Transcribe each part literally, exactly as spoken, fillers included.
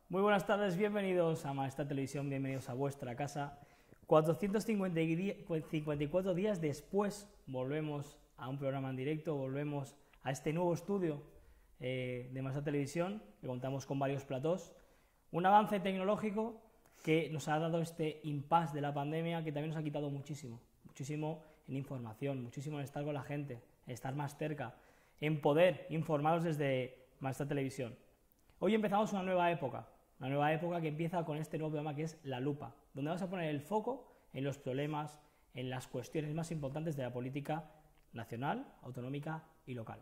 Muy buenas tardes, bienvenidos a Majestad Televisión, bienvenidos a vuestra casa. cuatrocientos cincuenta y cuatro días después volvemos a un programa en directo, volvemos a este nuevo estudio eh, de Majestad Televisión, que contamos con varios platós. Un avance tecnológico que nos ha dado este impasse de la pandemia, que también nos ha quitado muchísimo, muchísimo en información, muchísimo en estar con la gente, en estar más cerca, en poder informaros desde Majestad Televisión. Hoy empezamos una nueva época, una nueva época que empieza con este nuevo programa que es La Lupa, donde vamos a poner el foco en los problemas, en las cuestiones más importantes de la política nacional, autonómica y local.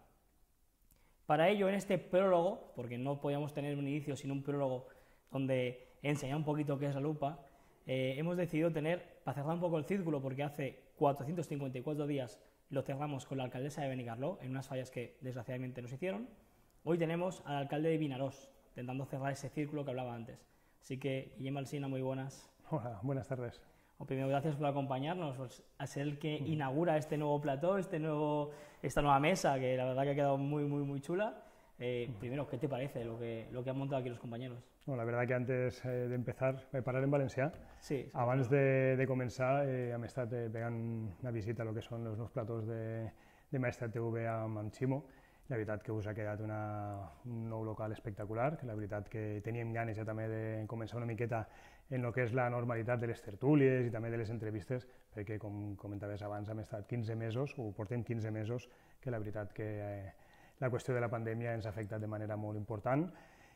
Para ello, en este prólogo, porque no podíamos tener un inicio sin un prólogo donde enseñar un poquito qué es La Lupa, eh, hemos decidido tener, para cerrar un poco el círculo, porque hace cuatrocientos cincuenta y cuatro días lo cerramos con la alcaldesa de Benicarló, en unas fallas que desgraciadamente nos hicieron. Hoy tenemos al alcalde de Vinaròs, intentando cerrar ese círculo que hablaba antes. Así que, Guillem Alsina, muy buenas. Hola, buenas tardes. Bueno, primero, gracias por acompañarnos, pues, a ser el que inaugura este nuevo plató, este nuevo, esta nueva mesa, que la verdad que ha quedado muy, muy, muy chula. Eh, primero, ¿qué te parece lo que, lo que han montado aquí los compañeros? Bueno, la verdad que antes eh, de empezar, eh, parar en valencià, sí, sí, abans de, de començar eh, hem estat eh, pegant una visita a lo que són els nous platós de, de Majestad T V amb, amb Ximo. La veritat que us ha quedat una, un nou local espectacular, que la veritat que teníem ganes ja també de començar una miqueta en el que és la normalitat de les tertúlies i també de les entrevistes, perquè com comentaves abans hem estat quinze mesos, o portem quinze mesos, que la veritat que eh, la qüestió de la pandèmia ens ha afectat de manera molt important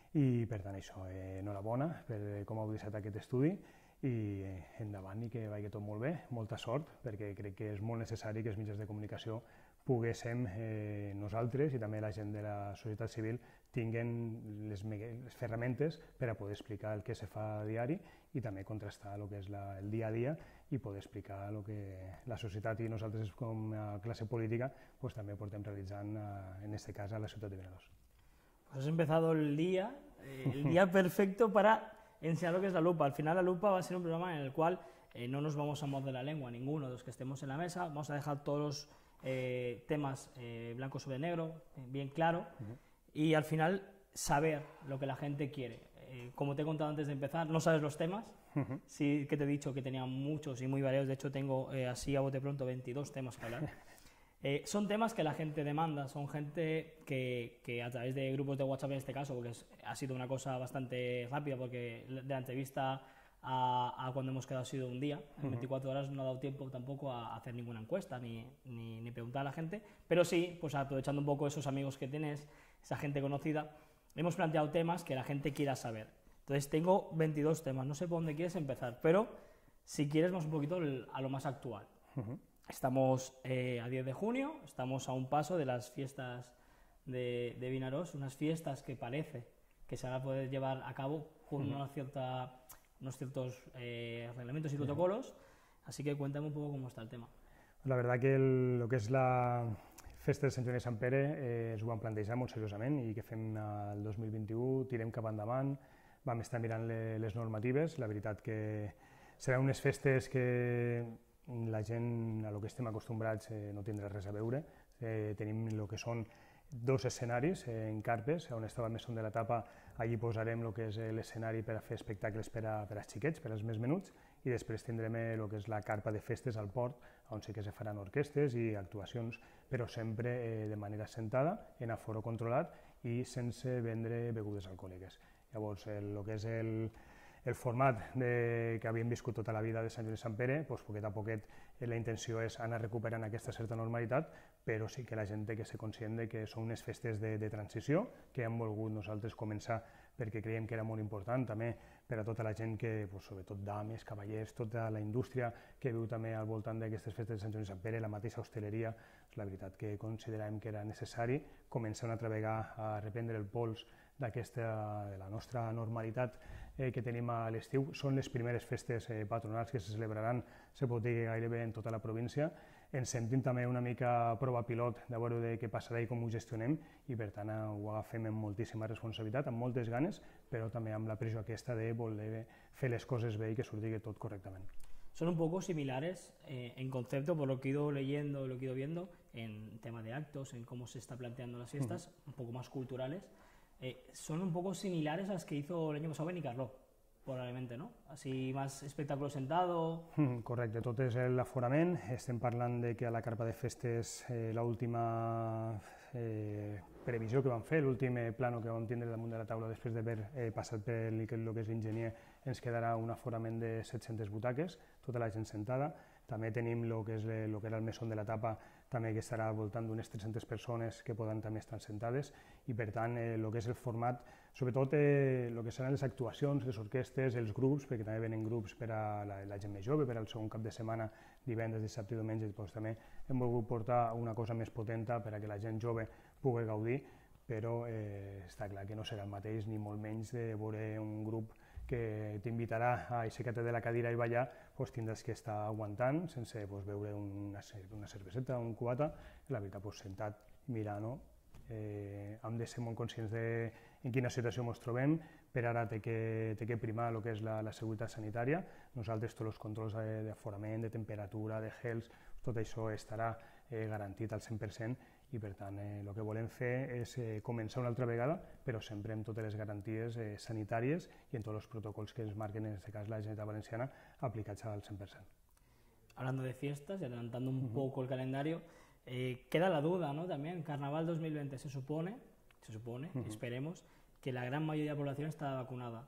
i per tant això, eh, enhorabona per com heu deixat aquest estudi i eh, endavant i que vagi tot molt bé, molta sort, perquè crec que és molt necessari que els mitjans de comunicació poguéssim eh, nosaltres i també la gent de la societat civil tinguen les, les ferramentes per a poder explicar el que se fa a diari i també contrastar el que és la, el dia a dia i poder explicar el que la societat i nosaltres com a classe política pues, també portem realitzant a, en este cas a la ciutat de Vinaròs. Pues has empezado el día, eh, el día perfecto para enseñar lo que es La Lupa. Al final La Lupa va a ser un programa en el cual eh, no nos vamos a morder la lengua ninguno de los que estemos en la mesa, vamos a dejar todos los Eh, temas eh, blanco sobre negro, eh, bien claro, uh-huh. Y al final saber lo que la gente quiere. Eh, como te he contado antes de empezar, no sabes los temas, uh-huh. Sí que te he dicho que tenía muchos y muy variados, de hecho tengo eh, así a bote pronto veintidós temas que hablar. Eh, son temas que la gente demanda, son gente que, que a través de grupos de WhatsApp en este caso, porque es, ha sido una cosa bastante rápida, porque de la entrevista A, a cuando hemos quedado ha sido un día, en veinticuatro horas no ha dado tiempo tampoco a hacer ninguna encuesta ni, ni, ni preguntar a la gente, pero sí, pues aprovechando un poco esos amigos que tienes, esa gente conocida, hemos planteado temas que la gente quiera saber. Entonces tengo veintidós temas, no sé por dónde quieres empezar, pero si quieres vamos un poquito a lo más actual. Uh-huh. Estamos eh, a diez de junio, estamos a un paso de las fiestas de, de Vinaròs, unas fiestas que parece que se van a poder llevar a cabo con uh-huh. una cierta... unos ciertos eh, reglamentos y protocolos, así que cuéntame un poco cómo está el tema. La verdad que el, lo que és la festa de Sant Joan i Sant Pere eh, ens ho vam plantejar molt seriosament i que fem el dos mil vint-i-u, tirem cap endavant, vam estar mirant le, les normatives, la veritat que seran unes festes que la gent a lo que estem acostumbrats eh, no tindrà res a veure, eh, tenim el que són dos escenaris eh, en carpes, on estava el mesón de la tapa, allí posarem el que és l'escenari per a fer espectacles per a, per als xiquets, per als més menuts, i després tindrem el que és la carpa de festes al port, on sí que se faran orquestes i actuacions, però sempre eh, de manera sentada, en aforo controlat i sense vendre begudes alcohòliques. Llavors, el, el que és el, el format de, que havíem viscut tota la vida de Sant Joan i Sant Pere, doncs, poquet a poquet eh, la intenció és anar recuperant aquesta certa normalitat, però sí que la gent té que ser conscient de que són unes festes de, de transició que hem volgut nosaltres començar perquè creiem que era molt important també per a tota la gent que, doncs, sobretot dames, cavallers, tota la indústria que viu també al voltant d'aquestes festes de Sant Joan i Sant Pere, la mateixa hostaleria, la veritat que consideràvem que era necessari començar una altra vegada a reprendre el pols d'aquesta, de la nostra normalitat eh, que tenim a l'estiu. Són les primeres festes eh, patronals que se celebraran, se pot dir, gairebé en tota la província. Ens sentim també una mica prova pilot de veure de què passarà i com ho gestionem i per tant ho agafem amb moltíssima responsabilitat, amb moltes ganes, però també amb la pressió aquesta de voler fer les coses bé i que surti tot correctament. Son un poco similares eh, en concepto, por lo que he ido leyendo, lo que he ido viendo, en tema de actos, en cómo se está planteando las fiestas, uh-huh. un poco más culturales. eh, son un poco similares a las que hizo el año pasado Benicarló, probablement, no? Així, més espectacle sentado... Mm, correcte, tot és l'aforament. Estem parlant de que a la carpa de festes eh, l'última eh, previsió que vam fer, l'últim plano que vam tindre damunt de la taula després d'haver eh, passat per el que és l'enginyer, ens quedarà un aforament de set-centes butaques, tota la gent sentada. També tenim el que, és el que era el mesón de la tapa, també que estarà al voltant d'unes tres-centes persones que poden també estar sentades, i per tant el que és el format, sobretot el que seran les actuacions, les orquestes, els grups, perquè també venen grups per a la, la gent més jove, per al segon cap de setmana, divendres, dissabte i diumenge, doncs també hem volgut portar una cosa més potenta per a que la gent jove pugui gaudir, però eh, està clar que no serà el mateix, ni molt menys de veure un grup que t'invitarà a aixecar-te de la cadira i ballar, doncs tindràs que estar aguantant sense doncs, beure una, una cerveseta, un cubata, la veritat, doncs, sentat, mirant, no? Eh, hem de ser molt conscients de en quina situació ens trobem. Per ara té que, té que primar el que és la, la seguretat sanitària. Nosaltres tots els controls d'aforament, de temperatura, de gels, tot això estarà eh, garantit al cent per cent, i per tant eh, el que volem fer és eh, començar una altra vegada, però sempre amb totes les garanties eh, sanitàries i en tots els protocols que ens marquen, en aquest cas la Generalitat Valenciana, aplicats al cent per cent. Hablando de fiestas y adelantando un uh-huh. poco el calendario, eh, queda la duda, ¿no? También, Carnaval dos mil veinte se supone, se supone, uh-huh. esperemos, que la gran mayoría de la población está vacunada.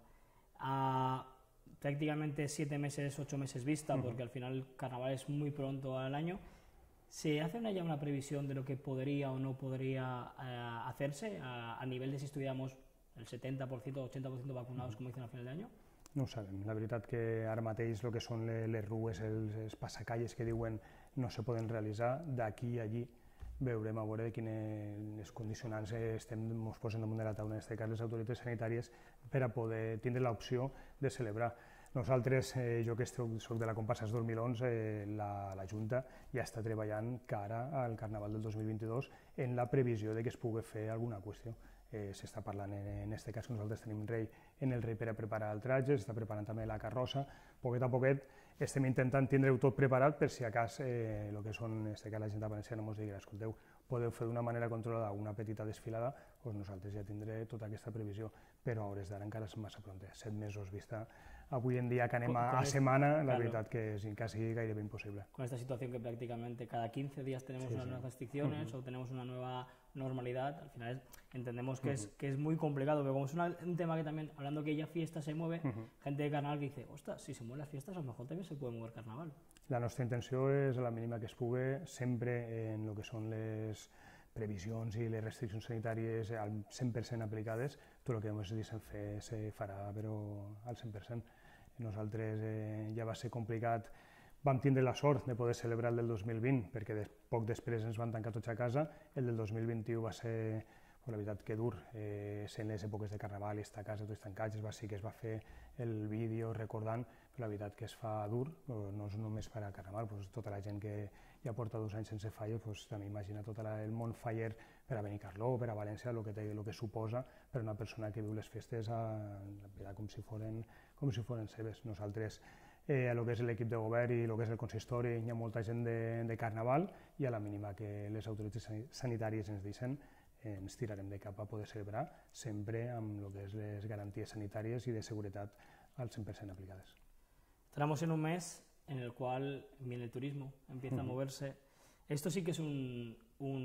A prácticamente siete meses, ocho meses vista, uh-huh. porque al final el Carnaval es muy pronto al año. ¿Se hace una, ya una previsión de lo que podría o no podría eh, hacerse a, a nivel de si estuviéramos el setenta por ciento o ochenta por ciento vacunados, como dicen a final de año? No ho sabem. La veritat que ara mateix el que són les, les rues, els, els passacalles que diuen no se poden realitzar, d'aquí a allí veurem a veure quines condicionants estem ens posem damunt de la taula, en aquest cas les autoritats sanitàries, per a poder tindre l'opció de celebrar. Nosaltres, eh, jo que soc de la comparsa dos mil onze, eh, la, la Junta ja està treballant cara al Carnaval del dos mil vint-i-dos en la previsió de que es pugui fer alguna qüestió. Eh, S'està parlant, en aquest cas que nosaltres tenim rei, en el rei per a preparar el tratge, s'està preparant també la carrossa, poquet a poquet estem intentant tindre-ho tot preparat per si a cas eh, el que són, en aquest cas la gent valenciana ens digui, escolteu, podeu fer d'una manera controlada una petita desfilada, doncs nosaltres ja tindré tota aquesta previsió, però a hores d'ara encara és massa pront, set mesos vista. Avui en dia que anem a, a semana, la veritat que és quasi gairebé imposible. Con esta situación que prácticamente cada quince días tenemos sí, unas sí. nuevas restricciones uh-huh. o tenemos una nueva normalidad, al final entendemos que, uh-huh. es, que es muy complicado, pero como es una, un tema que también, hablando que ya fiesta se mueve, uh-huh. gente de Carnaval que dice, ostras, si se mueven las fiestas, a lo mejor también se puede mover Carnaval. La nostra intenció és, a la mínima que es pugui, sempre en el que són les previsions i les restriccions sanitàries al cent per cent aplicades, tot el que ens deixen fer se farà, però al cent per cent. Nosaltres eh, ja va ser complicat, vam tindre la sort de poder celebrar el del dos mil vint, perquè de, poc després ens van tancar tots a casa, el del dos mil vint-i-u va ser, oh, la veritat que dur, eh, sent les èpoques de Carnaval i estar a casa tots tancats, va ser que es va fer el vídeo recordant, però la veritat que es fa dur, no és només per a Carnaval, doncs tota la gent que ja porta dos anys sense falles, doncs també imagina tot la, el món faller per a Benicarló, per a València, el que, té, el que suposa per a una persona que viu les festes a, a, com, si foren, com si foren seves. Nosaltres, eh, a lo que és l'equip de govern i el que és el consistori, hi ha molta gent de, de Carnaval i a la mínima que les autoritats sanitàries ens deixen, eh, ens tirarem de cap a poder celebrar, sempre amb el que és les garanties sanitàries i de seguretat al cent per cent aplicades. Entramos en un mes en el cual viene el turismo, empieza uh-huh. a moverse. Esto sí que es un,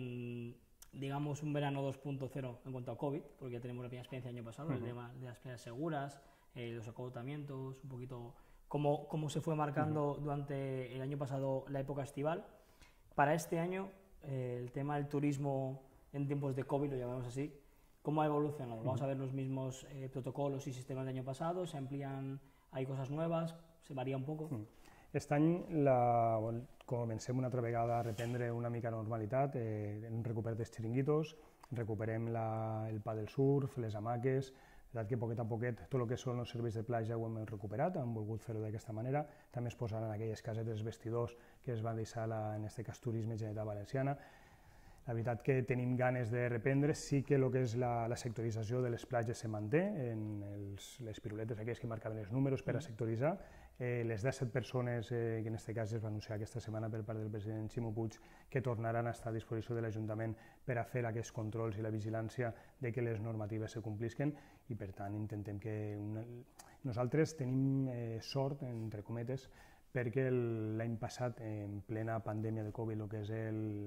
un digamos, un verano dos punto cero en cuanto a COVID, porque ya tenemos la primera experiencia del año pasado, uh-huh. el tema de las playas seguras, eh, los acotamientos, un poquito cómo, cómo se fue marcando uh-huh. durante el año pasado la época estival. Para este año, eh, el tema del turismo en tiempos de COVID, lo llamamos así, ¿cómo ha evolucionado? ¿Vamos uh-huh. a ver los mismos eh, protocolos y sistemas del año pasado? ¿Se amplían? ¿Hay cosas nuevas? ¿Se varía un poco? Uh-huh. Aquest any la, comencem una altra vegada a reprendre una mica normalitat, eh, en recuper dels xiringuitos, recuperem la, el pa del surf, les hamaques, la veritat que poquet a poquet tot el que són els serveis de platja ho hem recuperat, hem volgut fer-ho d'aquesta manera, també es posaran aquelles casetes vestidors que es van deixar la, en aquest cas Turisme Generalitat Valenciana. La veritat que tenim ganes de reprendre, sí que el que és la, la sectorització de les platges se manté, en els, les piruletes aquelles que marcaven els números per a sectoritzar. Eh, les disset persones, eh, que en aquest cas es va anunciar aquesta setmana per part del president Ximo Puig, que tornaran a estar a disposició de l'Ajuntament per a fer aquests controls i la vigilància de que les normatives se complisquen, i per tant intentem que... Una... Nosaltres tenim eh, sort, entre cometes, perquè l'any passat, en plena pandèmia de Covid, el que és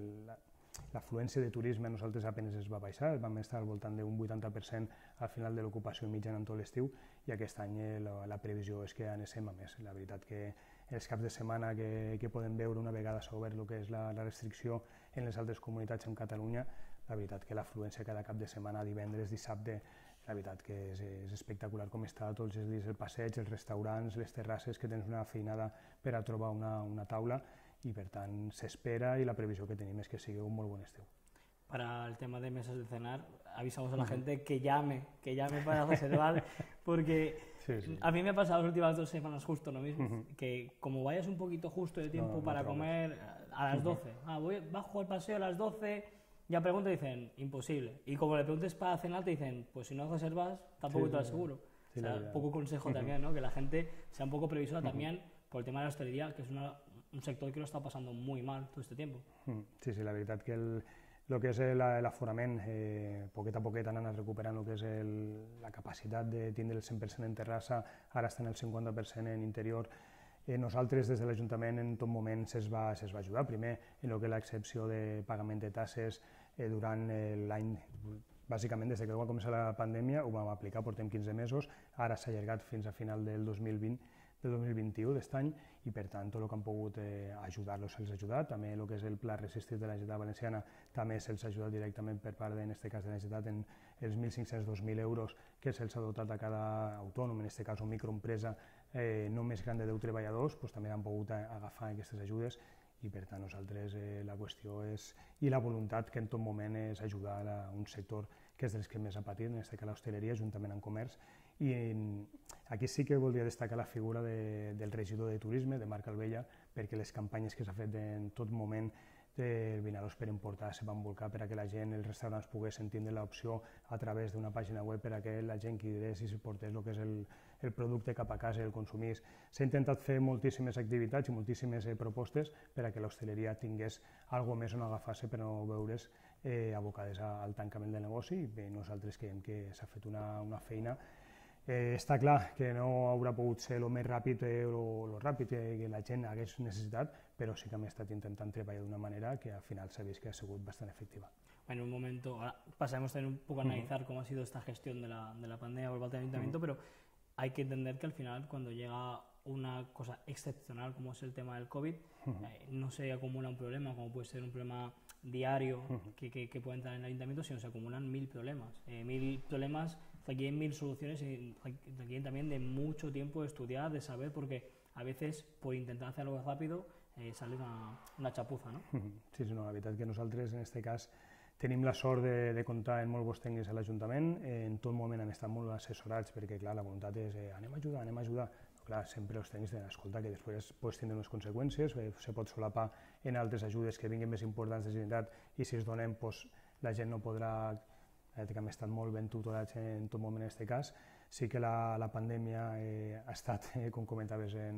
l'afluència de turisme a nosaltres apenas es va baixar, vam estar al voltant d'un vuitanta per cent al final de l'ocupació mitjana en tot l'estiu, i aquest any la, la previsió és que anéssim a més. La veritat que els caps de setmana que, que podem veure una vegada s'ha obert el que és la, la restricció en les altres comunitats en Catalunya, la veritat que l'afluència cada cap de setmana, divendres, dissabte, la veritat que és, és espectacular com està tots els dies el passeig, els restaurants, les terrasses, que tens una feinada per a trobar una, una taula, i per tant s'espera, i la previsió que tenim és que sigui un molt bon estiu. Para el tema de mesas de cenar, avisamos a la gente que llame, que llame para reservar, porque sí, sí. A mí me ha pasado las últimas dos semanas justo lo mismo, uh-huh. que como vayas un poquito justo de tiempo no, no para comer a las doce, uh-huh. ah, voy, bajo el paseo a las doce, ya pregunto y dicen, imposible. Y como le preguntes para cenar, te dicen, pues si no reservas, tampoco sí, te lo aseguro. Sí, o sea, un poco consejo uh-huh. también, ¿no? Que la gente sea un poco previsora uh-huh. también por el tema de la hostelería, que es una, un sector que lo está pasando muy mal todo este tiempo. Uh-huh. Sí, sí, la veritat que el, lo que és l'aforament, eh, poquet a poquet han anat recuperant el que és el, la capacitat de tindre el cent per cent en terrassa, ara estan el cinquanta per cent en interior. Eh, nosaltres, des de l'Ajuntament, en tot moment se'ns va, se'ns va ajudar, primer en el que és l'excepció de pagament de tasses eh, durant eh, l'any, bàsicament des que va començar la pandèmia, ho vam aplicar, portem quinze mesos, ara s'ha allargat fins a final del dos mil vint, del dos mil vint-i-u, d'aquest any, i per tant tot el que han pogut eh, ajudar-los se'ls ha ajudat, també el que és el pla resistit de la Generalitat Valenciana també se'ls ha ajudat directament per part, en aquest cas de la Generalitat, en els mil cinc-cents a dos mil euros que se'ls ha dotat a cada autònom, en aquest cas o microempresa eh, no més gran de deu treballadors, doncs també han pogut agafar aquestes ajudes, i per tant nosaltres eh, la qüestió és, i la voluntat que en tot moment és ajudar a un sector que és dels que més ha patit, en aquest cas l'hostaleria, juntament amb comerç, i aquí sí que voldria destacar la figura de, del regidor de turisme, de Marc Albella, perquè les campanyes que s'ha fet en tot moment de Vinaròs per Emportar se van volcar per a que la gent, els restaurants, poguessin tindre l'opció a través d'una pàgina web per a que la gent que dirés i se portés el que és el, el producte cap a casa i el consumís. S'ha intentat fer moltíssimes activitats i moltíssimes eh, propostes per a que l'hostaleria tingués alguna més on agafar-se per no veure's eh, abocades al tancament del negoci, i bé, nosaltres creiem que s'ha fet una, una feina. Eh, està clar que no haurà pogut ser el més ràpid o el ràpid que la gent hagués necessitat, però sí que hem estat intentant treballar d'una manera que al final s'ha vist que ha sigut bastant efectiva. En un momento, ahora pasaremos también un poco a analizar uh-huh. cómo ha sido esta gestión de la, de la pandemia por parte del Ayuntamiento, uh-huh. pero hay que entender que al final cuando llega una cosa excepcional como es el tema del COVID, uh-huh. eh, no se acumula un problema como puede ser un problema diario uh-huh. que, que, que puede entrar en el Ayuntamiento, sino se acumulan mil problemas, eh, mil problemas requieren mil soluciones y requieren también de mucho tiempo de estudiar, de saber, porque a veces por intentar hacer algo rápido eh, sale una, una chapuza, ¿no? Sí, sí, no, la veritat que nosaltres en aquest cas tenim la sort de, de comptar amb molts bons tècnics a l'Ajuntament, eh, en tot moment han estat molt assessorats perquè, clar, la voluntat és eh, anem a ajudar, anem a ajudar, però, clar, sempre els tècnics tenen escolta que després pots tindre unes conseqüències, eh, se pot solapar en altres ajudes que vinguin més importants de Generalitat, i si es donem, doncs, la gent no podrà, que hem estat molt ben tutorats en tot moment en aquest cas. Sí que la, la pandèmia eh, ha estat, eh, com comentaves, en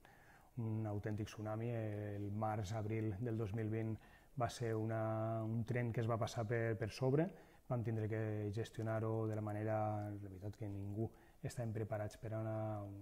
un autèntic tsunami. El març-abril del dos mil vint va ser una, un tren que es va passar per, per sobre, vam tindre que gestionar-ho de la manera, la veritat que ningú estàvem preparats per a una,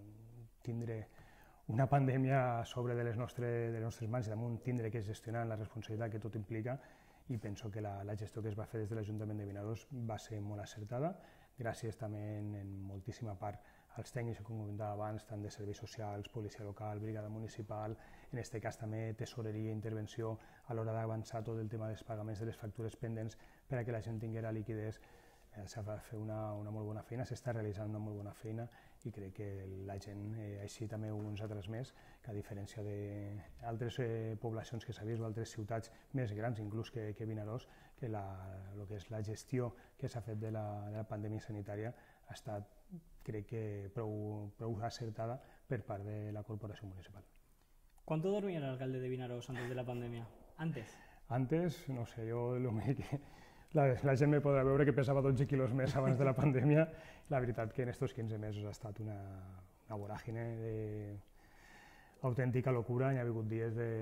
tindre una pandèmia a sobre de les nostres, de les nostres mans, i damunt tindre que gestionar la responsabilitat que tot implica, i penso que la, la gestió que es va fer des de l'Ajuntament de Vinaròs va ser molt acertada, gràcies també en, en moltíssima part als tècnics, com comentava abans, tant de serveis socials, policia local, brigada municipal, en aquest cas també tesoreria i intervenció a l'hora d'avançar tot el tema dels pagaments de les factures pendents per a que la gent tinguera liquiditat. S'ha de fer una, una molt bona feina, s'està realitzant una molt bona feina, i crec que la gent, eh, així també uns altres més, que a diferència d'altres eh, poblacions que s'ha vist o altres ciutats més grans inclús que, que Vinaròs, que la, lo que és la gestió que s'ha fet de la, de la pandèmia sanitària ha estat, crec que, prou, prou acertada per part de la corporació municipal. ¿Cuánto dormía el alcalde de Vinaròs antes de la pandemia? ¿Antes? Antes, no sé, yo lo que... la, la gent me podrà veure que pesava dotze quilos més abans de la pandèmia. La veritat que en aquests quinze mesos ha estat una, una voràgine d'autèntica locura. Hi ha hagut dies de,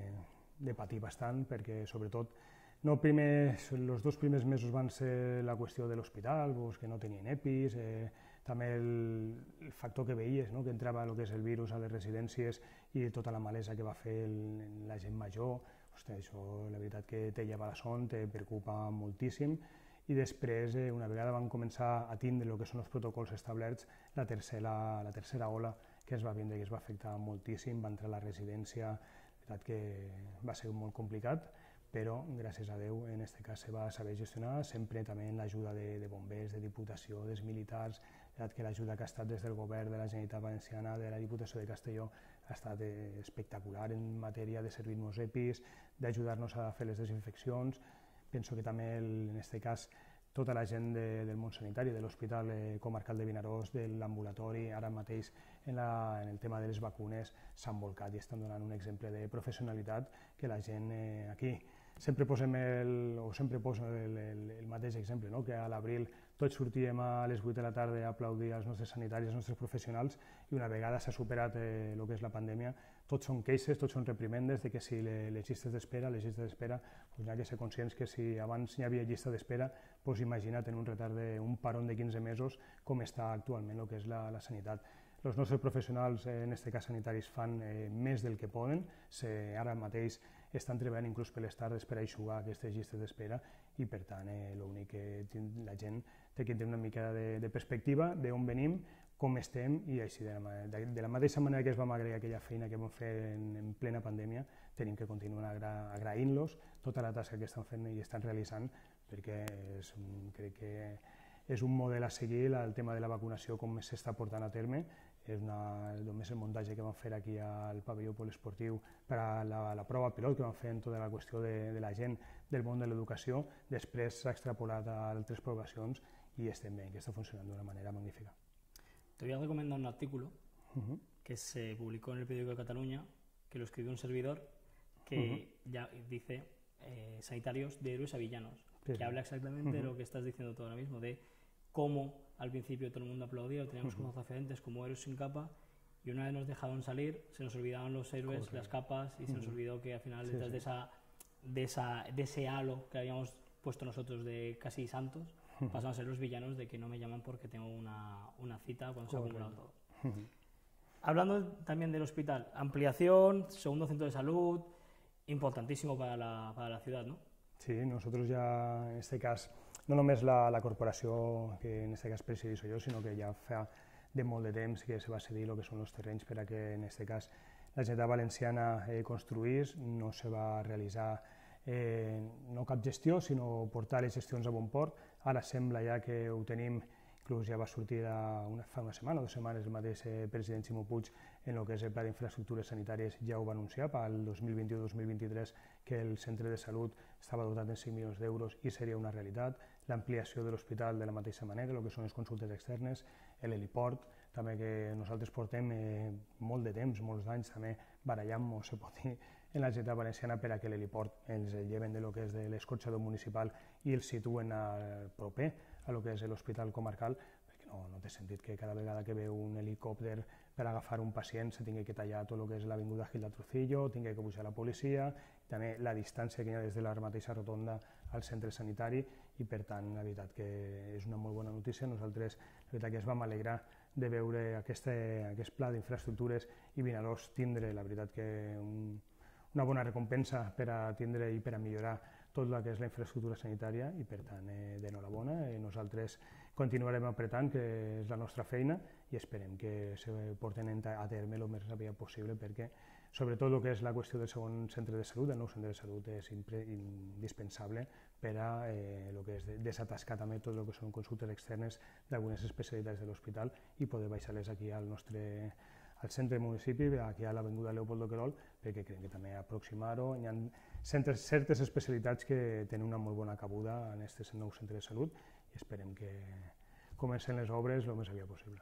de patir bastant, perquè sobretot no primer, els dos primers mesos van ser la qüestió de l'hospital, pues, que no tenien EPIs, eh, també el, el factor que veies, no? Que entrava el que és el virus a les residències i tota la malesa que va fer el, la gent major. Ostres, això la veritat que te lleva la son, te preocupa moltíssim. I després, eh, una vegada van començar a tindre el que són els protocols establerts, la tercera, la tercera ola que es va vindre, que es va afectar moltíssim, va entrar a la residència, la veritat que va ser molt complicat, però gràcies a Déu en aquest cas se va saber gestionar, sempre també amb l'ajuda de, de bombers, de Diputació, dels militars, que l'ajuda que ha estat des del govern de la Generalitat Valenciana, de la Diputació de Castelló, ha estat espectacular en matèria de servir-nos EPIs, d'ajudar-nos a fer les desinfeccions. Penso que també en aquest cas tota la gent de, del món sanitari, de l'Hospital eh, Comarcal de Vinaròs, de l'ambulatori, ara mateix en, la, en el tema de les vacunes s'han volcat i estan donant un exemple de professionalitat que la gent eh, aquí sempre posem el, o sempre poso el, el, el mateix exemple, no? Que a l'abril tots sortíem a les vuit de la tarda a aplaudir als nostres sanitaris, als nostres professionals, i una vegada s'ha superat eh, el que és la pandèmia, tots són queixes, tots són reprimendes de que si les, les llistes d'espera, les llistes d'espera, doncs hi ha que ser conscients que si abans hi havia llista d'espera, doncs imagina't en un retard d'un paron de quinze mesos com està actualment el que és la, la sanitat. Els nostres professionals, en aquest cas sanitaris, fan eh, més del que poden, se, ara mateix estan treballant inclús per les tardes per eixugar aquestes llistes d'espera i per tant eh, l'únic que la gent té que tenir una mica de, de perspectiva d'on venim, com estem i així de la, de, de la mateixa manera que es vam agrair aquella feina que vam fer en, en plena pandèmia, tenim que continuar agra, agraint-los tota la tasca que estan fent i estan realitzant perquè és, crec que és un model a seguir el tema de la vacunació com s'està portant a terme. És una, només el muntatge que vam fer aquí al pavelló poliesportiu per a la, la prova pilot que vam fer en tota la qüestió de, de la gent del món de l'educació, després s'ha extrapolat a altres poblacions i estem bé, que està funcionant d'una manera magnífica. Te voy a recomendar un artículo uh-huh. que se publicó en el periódico de Cataluña, que lo escribió un servidor, que uh-huh. ya dice eh, sanitarios de héroes a villanos, sí. que habla exactamente uh-huh. de lo que estás diciendo tú ahora mismo, de cómo al principio todo el mundo aplaudía, lo teníamos uh-huh. como referentes, como héroes sin capa, y una vez nos dejaron salir, se nos olvidaban los héroes, Correcto. Las capas, y uh-huh. se nos olvidó que al final detrás sí, sí. De, esa, de, esa, de ese halo que habíamos puesto nosotros de casi santos, uh-huh. pasan a ser los villanos de que no me llaman porque tengo una, una cita cuando se ha acumulado todo. Uh-huh. Hablando también del hospital, ampliación, segundo centro de salud, importantísimo para la, para la ciudad, ¿no? Sí, nosotros ya en este caso, no només la, la corporació que en aquest cas presideixo jo, sinó que ja fa de molt de temps que se va cedir el que són els terrenys per a que en aquest cas la Generalitat Valenciana eh, construís, no se va realitzar eh, no cap gestió, sinó portar les gestions a bon port. Ara sembla ja que ho tenim, inclús ja va sortir una, fa una setmana o dues setmanes el mateix eh, president Ximo Puig en el que és el pla d'infraestructures sanitàries ja ho va anunciar per al dos mil vint-u dos mil vint-i-tres que el centre de salut estava dotat de cinc milions d'euros i seria una realitat. L'ampliació de l'hospital de la mateixa manera, el que són les consultes externes, l'heliport, també que nosaltres portem eh, molt de temps, molts anys també barallant, o se pot dir, en la Generalitat Valenciana per a que l'heliport ens el lleven de lo que és de l'escorxador municipal i el situen a, proper a lo que és l'hospital comarcal, perquè no, no té sentit que cada vegada que veu un helicòpter per agafar un pacient se tingui que tallar tot el que és l'avinguda Gil de Trujillo, tingui que pujar la policia, també la distància que hi ha des de la mateixa rotonda al centre sanitari i per tant la veritat que és una molt bona notícia. Nosaltres la veritat que es vam alegrar de veure aquesta, aquest pla d'infraestructures i Vinaròs tindre la veritat que un, una bona recompensa per a tindre i per a millorar tot el que és la infraestructura sanitària i per tant eh, d'enhorabona. Eh, nosaltres continuarem apretant, que és la nostra feina, i esperem que se porten a terme el més ràpid possible perquè sobretot el que és la qüestió del segon centre de salut, el nou centre de salut és indispensable per a eh, el que és desatascar també tot el que són consultes externes d'algunes especialitats de l'hospital i poder baixar-les aquí al nostre al centre del municipi, aquí a l'avinguda Leopoldo Querol, perquè creiem que també aproximar-ho. Hi ha centres, certes especialitats que tenen una molt bona cabuda en aquest nou centre de salut i esperem que comencen les obres el més aviat possible.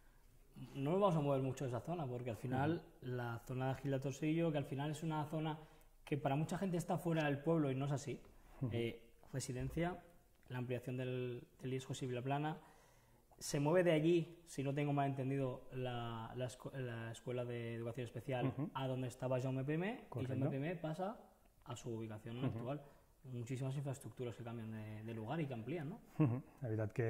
No nos vamos a mover mucho de esa zona, porque al final uh-huh. la zona de Gil de Trujillo, que al final es una zona que para mucha gente está fuera del pueblo y no es así, uh-huh. eh, residencia la ampliación del, del I E S José Vilaplana. Se mueve de allí, si no tengo mal entendido, la, la, escu la Escuela de Educación Especial uh-huh. a donde estaba Jaume Pemé, y Jaume Pemé pasa a su ubicación uh-huh. actual. Muchísimes infraestructures que canvien de, de lugar i que amplien, no? Uh-huh. La veritat que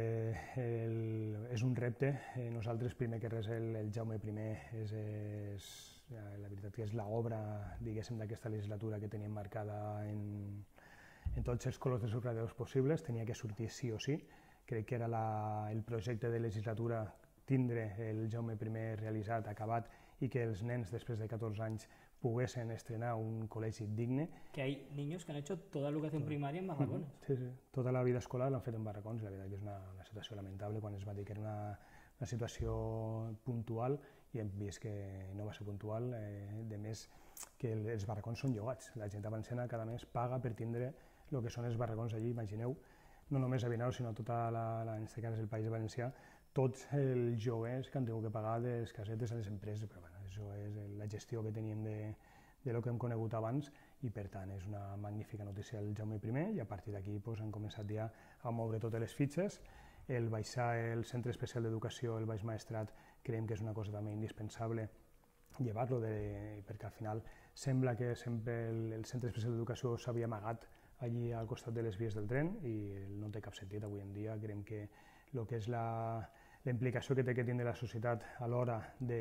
el, és un repte. Eh, nosaltres, primer que res, el, el Jaume I és, és, la veritat que és l'obra, diguéssim, d'aquesta legislatura que teníem marcada en, en tots els colors dels operadors possibles, tenia que sortir sí o sí. Crec que era la, el projecte de legislatura tindre el Jaume I realitzat, acabat, i que els nens, després de catorze anys, poguessin estrenar un col·legi digne. Que hay niños que han hecho toda la educación primaria en barracones. Sí, sí. Tota la vida escolar l'han fet en barracons. La veritat que és una, una situació lamentable quan es va dir que era una, una situació puntual i hem vist que no va ser puntual. Eh, de més, que els barracons són llogats. La gent valenciana cada mes paga per tindre el que són els barracons allí. Imagineu, no només a Vinaròs, sinó a tota la, la, en aquest cas el País Valencià, tots els joves que han tingut que pagar les casetes a les empreses, però bueno, això és la gestió que teníem de, de lo que hem conegut abans i per tant és una magnífica notícia el Jaume I i a partir d'aquí pues, han començat ja a moure totes les fitxes. El baixar el Centre Especial d'Educació, el Baix Maestrat, creiem que és una cosa també indispensable llevar-lo, perquè al final sembla que sempre el, el Centre Especial d'Educació s'havia amagat allí al costat de les vies del tren i no té cap sentit avui en dia. Creiem que el que és la, la implicació que té que tindre la societat a l'hora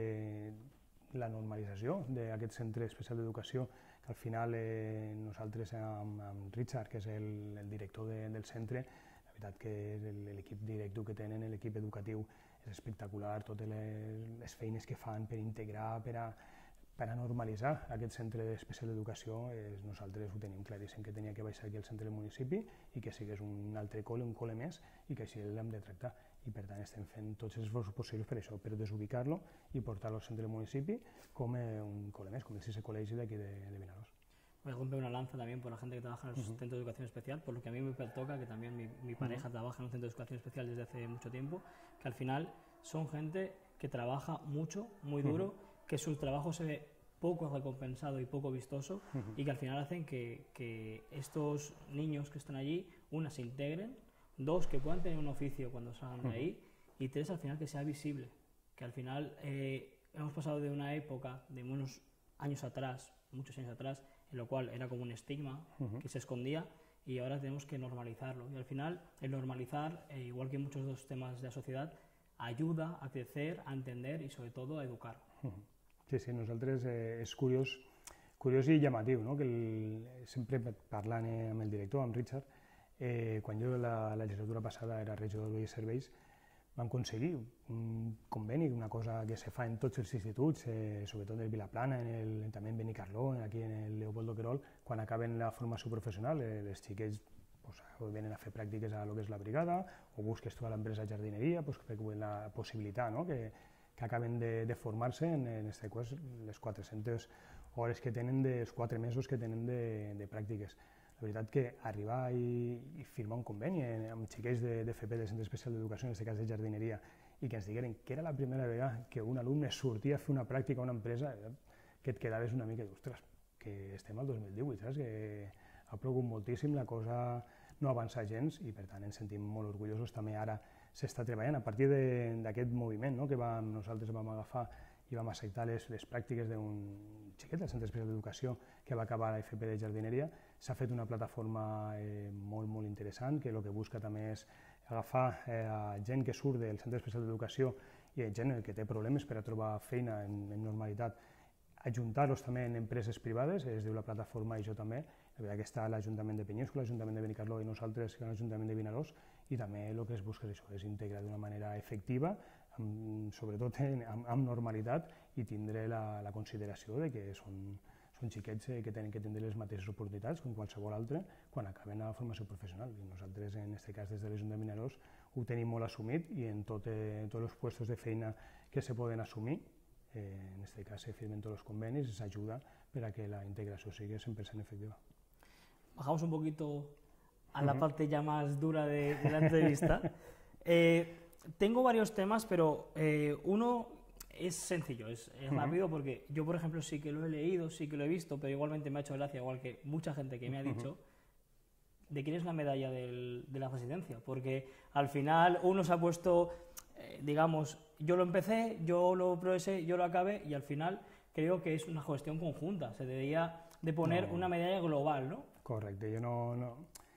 de la normalització d'aquest centre especial d'educació, que al final eh, nosaltres amb, amb Richard, que és el, el director de, del centre, la veritat que l'equip directiu que tenen, l'equip educatiu, és espectacular, totes les, les feines que fan per integrar, per a, per a normalitzar aquest centre especial d'educació. Eh, nosaltres ho tenim claríssim, que tenia que baixar aquí al centre del municipi i que sigués un altre col·le, un col·le més, i que així l'hem de tractar. I per tant estem fent tots els esforços possibles per això, per desubicar-lo i portar-lo al centre del municipi com un col·le més, com el sisè col·legi d'aquí de, de Vinaròs. Voy a romper una lanza también por la gente que trabaja en los uh-huh. centros de educación especial, por lo que a mí me pertoca, que también mi, mi pareja uh-huh. trabaja en un centro de educación especial desde hace mucho tiempo, que al final son gente que trabaja mucho, muy duro, uh-huh. que su trabajo se ve poco recompensado y poco vistoso uh-huh. y que al final hacen que, que estos niños que están allí, una, se integren, dos, que puedan tener un oficio cuando salgan de ahí, y tres, al final que sea visible, que al final eh, hemos pasado de una época, de unos años atrás, muchos años atrás, en lo cual era como un estigma uh-huh. que se escondía, y ahora tenemos que normalizarlo, y al final el normalizar, eh, igual que muchos otros temas de la sociedad, ayuda a crecer, a entender y sobre todo a educar. Uh-huh. Sí, sí, nosaltres eh, és curiós, curiós i llamatiu, no? Que el, sempre parlant eh, amb el director, amb Richard, eh, quan jo la, la legislatura passada era regidor de serveis, vam aconseguir un conveni, una cosa que se fa en tots els instituts, eh, sobretot en el Vilaplana, en el, també en Benicarló, aquí en el Leopoldo Querol, quan acaben la formació professional, eh, els xiquets pues, venen a fer pràctiques a lo que és la brigada, o busques tu a l'empresa jardineria, pues, perquè tenen la possibilitat, no? que, que acaben de, de formar-se en, en este cas, les quatre-centes hores que tenen, dels quatre mesos que tenen de, de pràctiques. La veritat que arribar i, i firmar un conveni amb xiquets de, de F P, del Centre Especial d'Educació, en aquest cas de jardineria, i que ens digueren que era la primera vegada que un alumne sortia a fer una pràctica a una empresa, que et quedaves una mica, ostres, que estem al dos mil divuit, saps? Que ha plogut moltíssim, la cosa no avança gens i per tant ens sentim molt orgullosos. També ara s'està treballant a partir d'aquest moviment, no? Que vam, nosaltres vam agafar i vam acceptar les, les pràctiques d'un xiquet del Centre Especial d'Educació que va acabar a la F P de jardineria. S'ha fet una plataforma eh, molt, molt interessant, que el que busca també és agafar eh, gent que surt del Centre Especial d'Educació i gent que té problemes per a trobar feina en, en normalitat, ajuntar-los també en empreses privades, es diu la plataforma i jo també. La veritat que està l'Ajuntament de Penyíscola, l'Ajuntament de Benicarló i nosaltres, que és l'Ajuntament de Vinaròs, i també el que es busca és això, és integrar d'una manera efectiva, amb, sobretot amb, amb normalitat, i tindre la, la consideració de que són, són xiquets que tenen que tindre les mateixes oportunitats com qualsevol altre quan acaben la formació professional. I nosaltres, en aquest cas, des de l'Ajuntament de Vinaròs, ho tenim molt assumit i en tot, eh, tots els puestos de feina que se poden assumir, eh, en aquest cas se firmen tots els convenis i s'ajuda per a que la integració sigui cent per cent efectiva. Bajamos un poquito a la parte ya más dura de, de la entrevista. Eh, tengo varios temas, pero eh, uno es sencillo, es, es rápido, porque yo, por ejemplo, sí que lo he leído, sí que lo he visto, pero igualmente me ha hecho gracia, igual que mucha gente que me ha dicho, de quién es la medalla del, de la residencia, porque al final uno se ha puesto, eh, digamos, yo lo empecé, yo lo progresé, yo lo acabé, y al final creo que es una cuestión conjunta, se debería de poner no. una medalla global, ¿no? Correcte, jo no, no,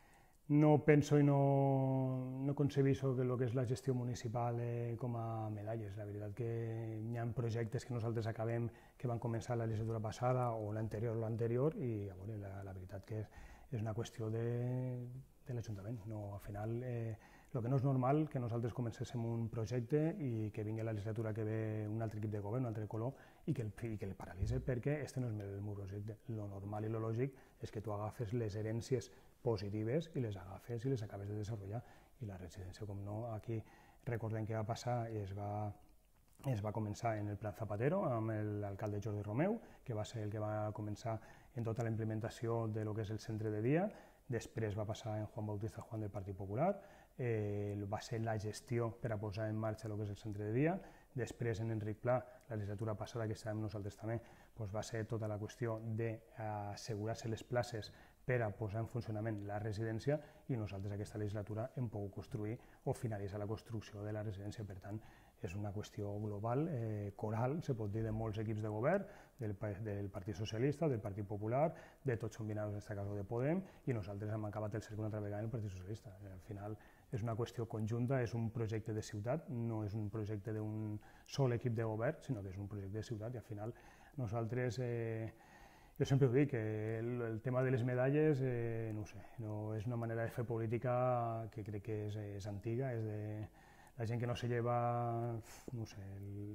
no penso i no, no concebisco que el que és la gestió municipal eh, com a medalles. La veritat que hi ha projectes que nosaltres acabem que van començar la legislatura passada o l'anterior o l'anterior i a veure, la, la veritat que és, és una qüestió de, de l'Ajuntament. No, al final, eh, el que no és normal que nosaltres comencéssim un projecte i que vingui la legislatura que ve un altre equip de govern, un altre color, i que el, i que el paralitze perquè este no és el meu projecte. Lo normal i lo lògic és que tu agafes les herències positives i les agafes i les acabes de desenvolupar. I la residència, com no, aquí recordem què va passar i es va, es va començar en el Plan Zapatero amb l'alcalde Jordi Romeu, que va ser el que va començar en tota la implementació de lo que és el centre de dia. Després va passar en Juan Bautista Juan del Partit Popular, eh, va ser la gestió per a posar en marxa el que és el centre de dia. Després en Enric Pla, la legislatura passada que estàvem nosaltres també, doncs va ser tota la qüestió d'assegurar-se les places per a posar en funcionament la residència i nosaltres aquesta legislatura hem pogut construir o finalitzar la construcció de la residència. Per tant, és una qüestió global, eh, coral, se pot dir, de molts equips de govern, del, del Partit Socialista, del Partit Popular, de tots són vinats, en aquest cas, de Podem, i nosaltres hem acabat el cercle una altra vegada en el Partit Socialista. Al final és una qüestió conjunta, és un projecte de ciutat, no és un projecte d'un sol equip de govern, sinó que és un projecte de ciutat i al final nosaltres... Eh, Jo sempre ho dic, que el, el tema de les medalles, eh, no ho sé, no és una manera de fer política que crec que és, és antiga, és de la gent que no se lleva, no sé,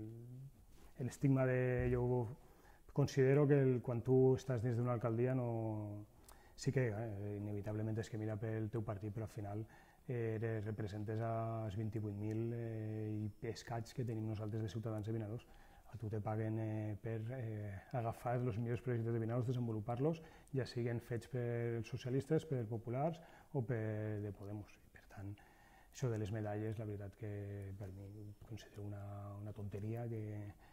l'estigma de... Jo considero que el, quan tu estàs dins d'una alcaldia no... Sí que eh, inevitablement és que mira pel teu partit, però al final eh, representes als vint-i-vuit mil eh, i escaig que tenim nosaltres de ciutadans de Vinaròs. A tu te paguen eh, per eh, agafar els millors projectes de Vinaròs, desenvolupar-los, ja siguin fets per socialistes, per populars o per de Podemos. I, per tant, això de les medalles, la veritat que per mi considero una, una tonteria que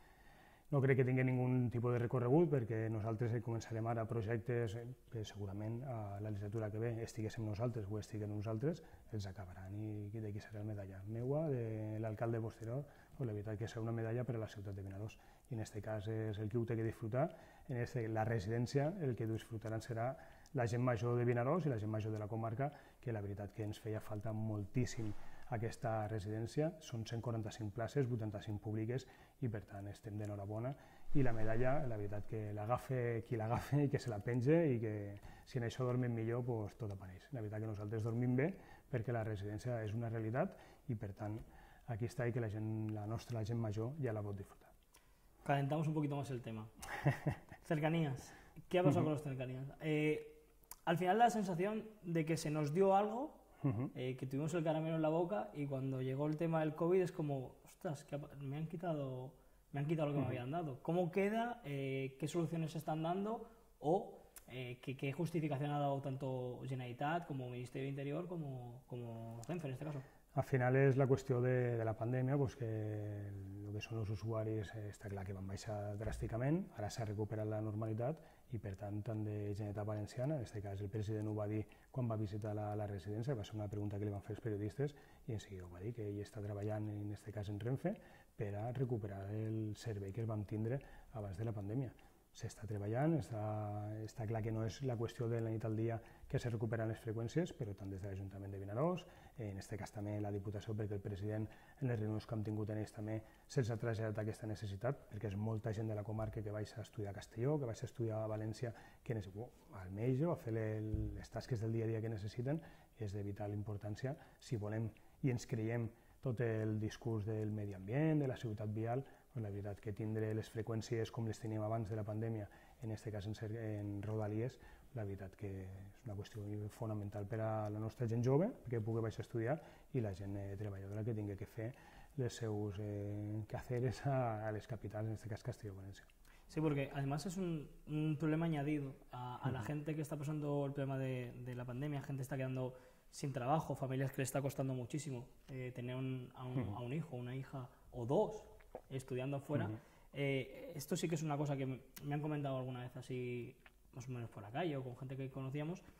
no crec que tingui ningú tipus de recorregut perquè nosaltres començarem ara projectes que segurament a la legislatura que ve estiguéssim nosaltres o estiguen nosaltres, els acabaran i de qui serà la medalla? Meua, de l'alcalde posterior, o la veritat que serà una medalla per a la ciutat de Vinaròs. I en aquest cas és el que ho té que disfrutar, en este, la residència el que disfrutaran serà la gent major de Vinaròs i la gent major de la comarca, que la veritat que ens feia falta moltíssim aquesta residència, són cent quaranta-cinc places, vuitanta-cinc públiques i per tant estem d'enhorabona i la medalla, la veritat que l'agafe qui l'agafe i que se la penge i que si en això dormim millor, doncs tot apareix. La veritat que nosaltres dormim bé perquè la residència és una realitat i per tant aquí està i que la gent, la nostra, la gent major ja la pot disfrutar. Calentamos un poquito más el tema. Cercanías. ¿Qué ha pasado con los cercanías? Eh, al final la sensación de que se nos dio algo, Uh-huh. eh, que tuvimos el caramelo en la boca y cuando llegó el tema del COVID es como, ostras, que me han quitado, me han quitado lo que uh-huh. me habían dado. ¿Cómo queda? Eh, ¿Qué soluciones se están dando? ¿O eh, ¿qué, qué justificación ha dado tanto Generalitat como Ministerio de Interior como, como Renfe en este caso? Al final és la qüestió de, de la pandèmia, pues que el que són els usuaris eh, està clar que van baixar dràsticament, ara s'ha recuperat la normalitat i per tant tant de Generalitat Valenciana, en aquest cas el president ho va dir quan va visitar la, la residència, va ser una pregunta que li van fer els periodistes i en seguida ho va dir, que ell està treballant en aquest cas en Renfe per a recuperar el servei que vam tindre abans de la pandèmia. S'està treballant, està, està clar que no és la qüestió de la nit al dia que se recuperen les freqüències, però tant des de l'Ajuntament de Vinaròs, en aquest cas també la Diputació, perquè el president en les reunions que hem tingut en ells també se'ls ha traslladat aquesta necessitat, perquè és molta gent de la comarca que baixa a estudiar a Castelló, que baixa a estudiar a València, que necessita al metge, a fer les tasques del dia a dia que necessiten, és de vital importància si volem i ens creiem tot el discurs del medi ambient, de la seguretat vial, la veritat que tindre les freqüències com les teníem abans de la pandèmia, en aquest cas en Rodalies, la veritat que és una qüestió fonamental per a la nostra gent jove, que pugui baixar a estudiar, i la gent eh, treballadora que tingui que fer les seus eh, quehaceres a, a les capitals, en aquest cas Castelló-València. Sí, porque además es un, un problema añadido a, a la gente que está pasando el problema de, de la pandemia, gente está quedando sin trabajo, familias que les está costando muchísimo eh, tener un, a, un, a un hijo, una hija o dos estudiando afuera. Uh-huh. eh, esto sí que es una cosa que me, me han comentado alguna vez así, más o menos por la calle o con gente que conocíamos,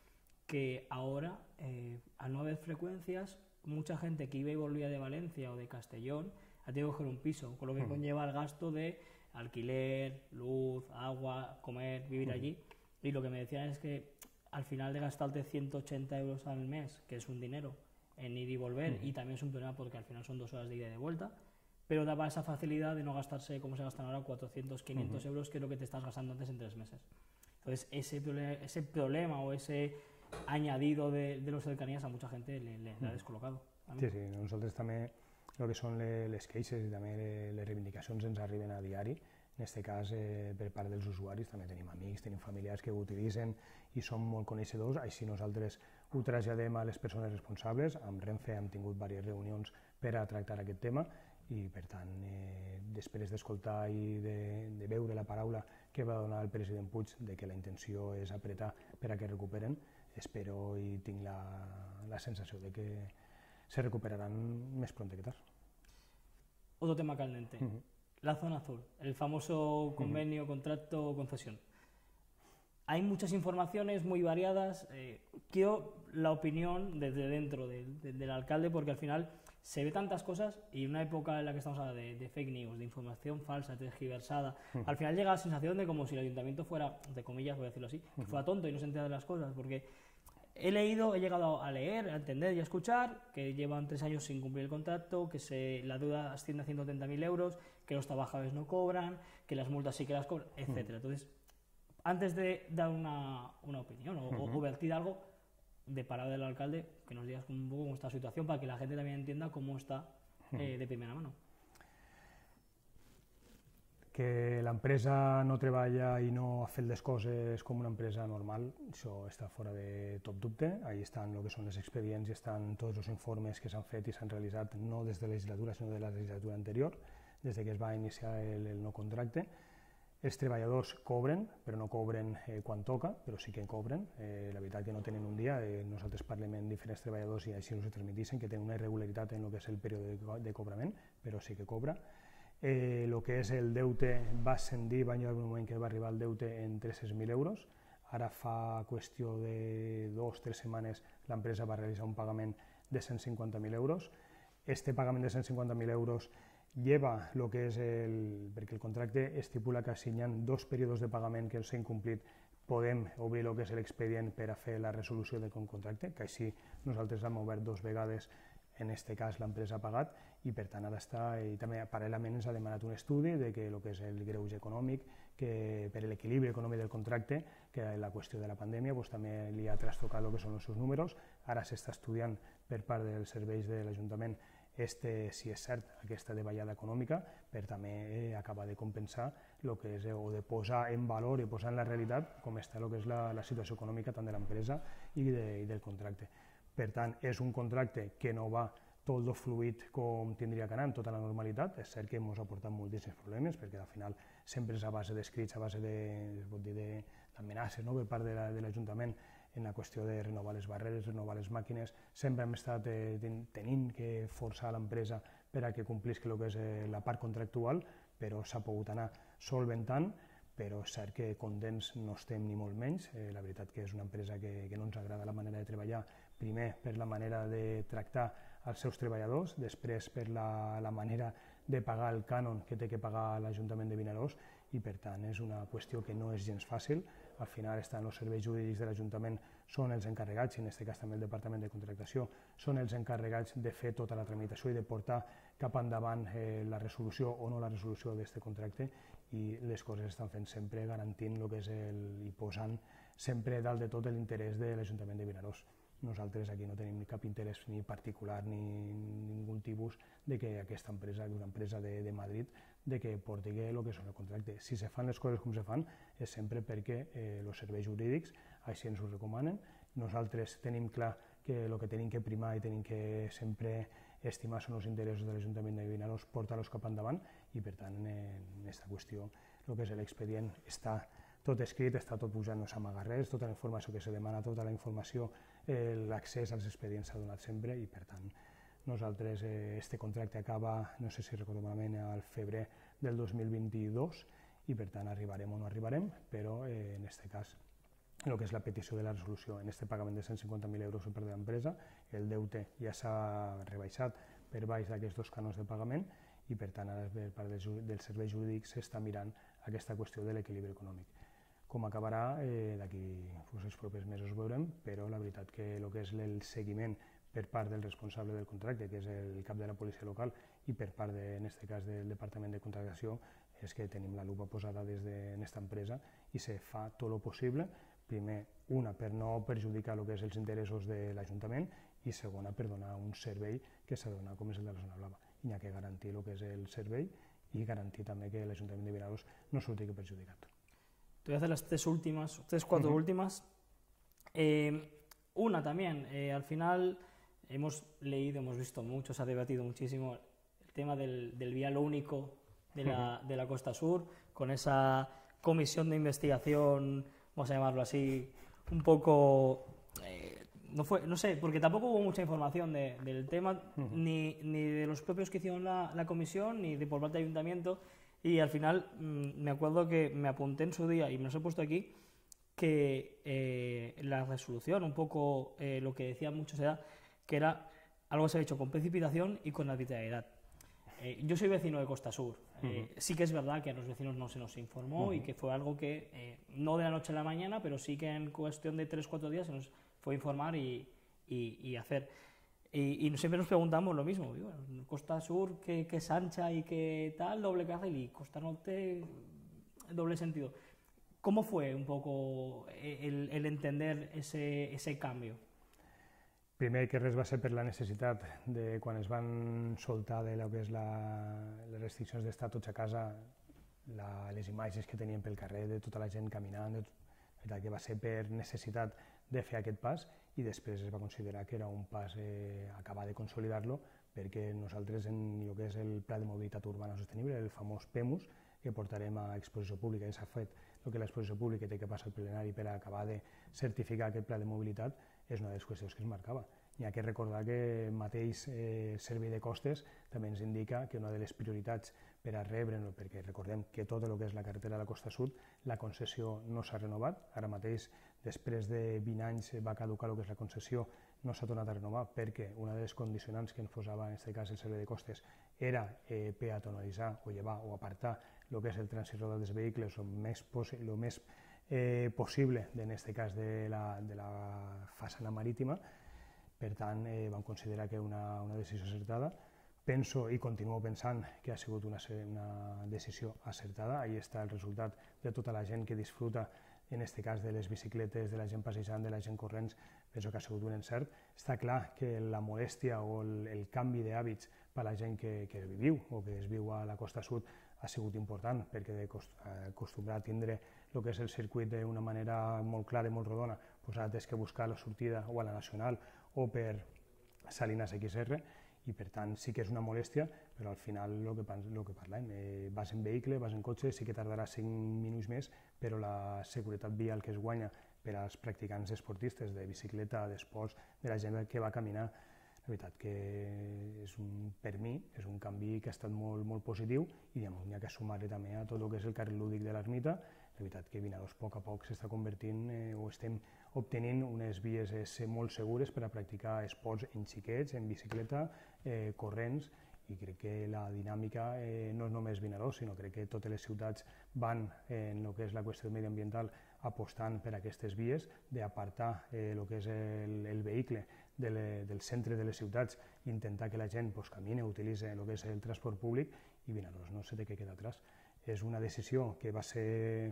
que ahora, eh, al no haber frecuencias, mucha gente que iba y volvía de Valencia o de Castellón ha tenido que coger un piso, con lo que uh-huh. conlleva el gasto de alquiler, luz, agua, comer, vivir uh-huh. allí. Y lo que me decían es que al final de gastarte ciento ochenta euros al mes, que es un dinero, en ir y volver, uh-huh. y también es un problema porque al final son dos horas de ida y de vuelta, pero daba esa facilidad de no gastarse como se gastan ahora cuatrocientos, quinientos uh-huh. euros, que es lo que te estás gastando antes en tres meses. Entonces ese, ese problema o ese añadido de, de los cercanías a mucha gente le, le, le ha descol·locat. Sí, sí, nosaltres també el que són les queixes i també les reivindicacions ens arriben a diari. En aquest cas, eh, per part dels usuaris, també tenim amics, tenim familiars que ho utilitzen i som molt coneixedors, així nosaltres ho traslladem a les persones responsables. Amb Renfe hem tingut diverses reunions per a tractar aquest tema i, per tant, eh, després d'escoltar i de, de veure la paraula que va donar el president Puig de que la intenció és apretar per a que recuperen, espero i tinc la, la sensació de que se recuperaran més pronto que tard. Otro tema candente, uh-huh. la zona azul, el famoso convenio, uh-huh. contrato, concesión. Hay muchas informaciones muy variadas. Eh, quiero la opinión desde dentro de, de, del alcalde, porque al final se ve tantas cosas y en una época en la que estamos hablando de, de fake news, de información falsa, tergiversada, uh-huh. al final llega la sensación de como si el ayuntamiento fuera, de comillas voy a decirlo así, uh-huh. que fuera tonto y no se entera de las cosas, porque he leído, he llegado a leer, a entender y a escuchar que llevan tres años sin cumplir el contrato, que se, la deuda asciende a ciento treinta mil euros, que los trabajadores no cobran, que las multas sí que las cobran, etcétera. Uh-huh. Entonces, antes de dar una, una opinión o, uh-huh. o vertir algo, de parada del alcalde, que nos digas un poco cómo está la situación para que la gente también entienda cómo está eh, de primera mano. Que l'empresa no treballa i no ha fet les coses com una empresa normal, això està fora de tot dubte. Ahí estan el que són els expedients i estan tots els informes que s'han fet i s'han realitzat no des de la legislatura, sinó de la legislatura anterior, des que es va iniciar el, el no contracte. Els treballadors cobren, però no cobren eh, quan toca, però sí que cobren. Eh, la veritat que no tenen un dia, eh, nosaltres parlem amb diferents treballadors i així ens ho transmetixen, que tenen una irregularitat en el que és el període de, de cobrament, però sí que cobra. Eh, el que és el deute va ascendir, va haver un moment que va arribar el deute en tres-cents mil euros, ara fa qüestió de dues o tres setmanes l'empresa va realitzar un pagament de cent cinquanta mil euros. Este pagament de cent cinquanta mil euros lleva el que és el... perquè el contracte estipula que si hi ha dos períodes de pagament que s'han incomplit podem obrir el que és l'expedient per a fer la resolució del contracte, que així nosaltres l'hem obert dues vegades, en aquest cas l'empresa ha pagat i per tant ara està, i també paral·lelament ens ha demanat un estudi de que el que és el greuge econòmic, que per l'equilibri econòmic del contracte, que la qüestió de la pandèmia doncs, també li ha trastocat el que són els seus números, ara s'està estudiant per part dels serveis de l'Ajuntament este, si és cert, aquesta davallada econòmica, per també eh, acabar de compensar el que és, o de posar en valor i posar en la realitat com està el que és la, la situació econòmica tant de l'empresa i, de, i del contracte. Per tant, és un contracte que no va tot el fluid com tindria que anar, amb tota la normalitat. És cert que ens ha portat moltíssims problemes, perquè al final sempre és a base d'escrits, a base d'amenaces no? per part de l'Ajuntament, en la qüestió de renovar les barreres, renovar les màquines. Sempre hem estat eh, tenint que forçar l'empresa per a que complisqui el que és eh, la part contractual, però s'ha pogut anar solventant, però és cert que contents no estem ni molt menys. Eh, la veritat que és una empresa que, que no ens agrada la manera de treballar, primer per la manera de tractar els seus treballadors, després per la, la manera de pagar el cànon que té que pagar l'Ajuntament de Vinaròs i per tant és una qüestió que no és gens fàcil. Al final estan els serveis jurídics de l'Ajuntament, són els encarregats, i en aquest cas també el Departament de Contractació, són els encarregats de fer tota la tramitació i de portar cap endavant eh, la resolució o no la resolució d'aquest contracte i les coses estan fent sempre garantint el que és el, i posant sempre dalt de tot l'interès de l'Ajuntament de Vinaròs. Nosaltres aquí no tenim cap interès ni particular ni ningú tipus de que aquesta empresa, una empresa de, de Madrid, de que porti el que són el contracte. Si se fan les coses com se fan és sempre perquè eh, els serveis jurídics així ens ho recomanen. Nosaltres tenim clar que el que tenim que primar i tenim que sempre estimar són els interessos de l'Ajuntament de Vinaròs, portar-los cap endavant i per tant en aquesta qüestió el que és l'expedient està tot escrit, està tot pujant, no s'amaga res, tota la informació que se demana, tota la informació, eh, l'accés als expedients s'ha donat sempre i per tant nosaltres aquest eh, contracte acaba, no sé si recordo malament, al febrer del dos mil vint-i-dos i per tant arribarem o no arribarem, però eh, en aquest cas el que és la petició de la resolució. En aquest pagament de cent cinquanta mil euros per part de l'empresa, el deute ja s'ha rebaixat per baix d'aquests dos canons de pagament i, per tant, ara per part del servei jurídic s'està mirant aquesta qüestió de l'equilibri econòmic. Com acabarà, eh, d'aquí els propers mesos veurem, però la veritat que el que és el seguiment per part del responsable del contracte, que és el cap de la policia local, i per part, de, en aquest cas, del Departament de Contractació, és que tenim la lupa posada des d'aquesta empresa i se fa tot el possible, primer, una, per no perjudicar el que és els interessos de l'Ajuntament i segona, per donar un servei que s'ha de donar com és el de la zona blava. Hi ha que garantir el que és el servei i garantir també que l'Ajuntament de Vinaròs no surti perjudicat. Te voy a hacer las tres últimas, tres, cuatro uh-huh. últimas. Eh, una también, eh, al final hemos leído, hemos visto mucho, se ha debatido muchísimo el tema del, del vial único de la, de la Costa Sur, con esa comisión de investigación, vamos a llamarlo así, un poco... Eh, no, fue, no sé, porque tampoco hubo mucha información de, del tema, uh-huh. ni, ni de los propios que hicieron la, la comisión, ni de por parte del ayuntamiento. Y al final mmm, me acuerdo que me apunté en su día, y me los he puesto aquí, que eh, la resolución, un poco eh, lo que decían muchos era que era algo que se ha hecho con precipitación y con arbitrariedad. Eh, yo soy vecino de Costa Sur, eh, uh-huh. sí que es verdad que a los vecinos no se nos informó uh-huh. y que fue algo que, eh, no de la noche a la mañana, pero sí que en cuestión de tres o cuatro días se nos fue a informar y, y, y hacer. Y, y siempre nos preguntamos lo mismo, digo, Costa Sur que, que es ancha y que tal, doble carril, y Costa Norte, doble sentido. ¿Cómo fue un poco el, el entender ese, ese cambio? Primer que res va ser per la necessitat de quan es van soltar de lo que és la, les restriccions d'estar tots a casa, la, les imatges que teníem pel carrer de tota la gent caminant, de, que va ser per necessitat de fer aquest pas, i després es va considerar que era un pas eh, acabar de consolidar-lo, perquè nosaltres en el que és el Pla de Mobilitat Urbana Sostenible, el famós PEMUS, que portarem a exposició pública, ja s'ha fet el que l'exposició pública té que passar al plenari per acabar de certificar aquest pla de mobilitat, és una de les qüestions que es marcava. Hi ha que recordar que el mateix eh, servei de costes també ens indica que una de les prioritats per a rebre, perquè recordem que tot el que és la carretera de la Costa Sud, la concessió no s'ha renovat, ara mateix, després de vint anys va caducar el que és la concessió, no s'ha tornat a renovar perquè una de les condicionants que ens posava en aquest cas el servei de costes era eh, peatonalitzar o llevar o apartar el que és el trànsit rodal dels vehicles el més, el més eh, possible, en aquest cas de la, de la façana marítima. Per tant, eh, vam considerar que era una, una decisió acertada. Penso i continuo pensant que ha sigut una, una decisió acertada. Ahí està el resultat de tota la gent que disfruta, en aquest cas de les bicicletes, de la gent passejant, de la gent corrents, penso que ha sigut un encert. Està clar que la molèstia o el, el canvi d'hàbits per a la gent que, que viviu o que es viu a la Costa Sud ha sigut important, perquè acostumbrar a tindre el que és el circuit d'una manera molt clara i molt rodona, doncs ara tens que buscar la sortida o a la Nacional o per Salinas equis erre, i per tant sí que és una molèstia, però al final el que, el que parlem, eh, vas en vehicle, vas en cotxe, sí que tardarà cinc minuts més, però la seguretat vial que es guanya per als practicants esportistes de bicicleta, d'esports, de la gent que va caminar, la veritat que és un, per mi és un canvi que ha estat molt, molt positiu, i hi ha que sumar-hi també a tot el que és el carril lúdic de l'ermita. La veritat que Vinaròs a poc a poc s'està convertint eh, o estem obtenint unes vies eh, molt segures per a practicar esports en xiquets, en bicicleta, eh, corrents, i crec que la dinàmica eh, no és només Vinaròs, sinó crec que totes les ciutats van eh, en el que és la qüestió mediambiental apostant per aquestes vies, d'apartar eh, el que és el, el vehicle de le, del centre de les ciutats i intentar que la gent pues, camini, utilitzi el que és el transport públic, i Vinaròs no se té que quedar atrás. És una decisió que va ser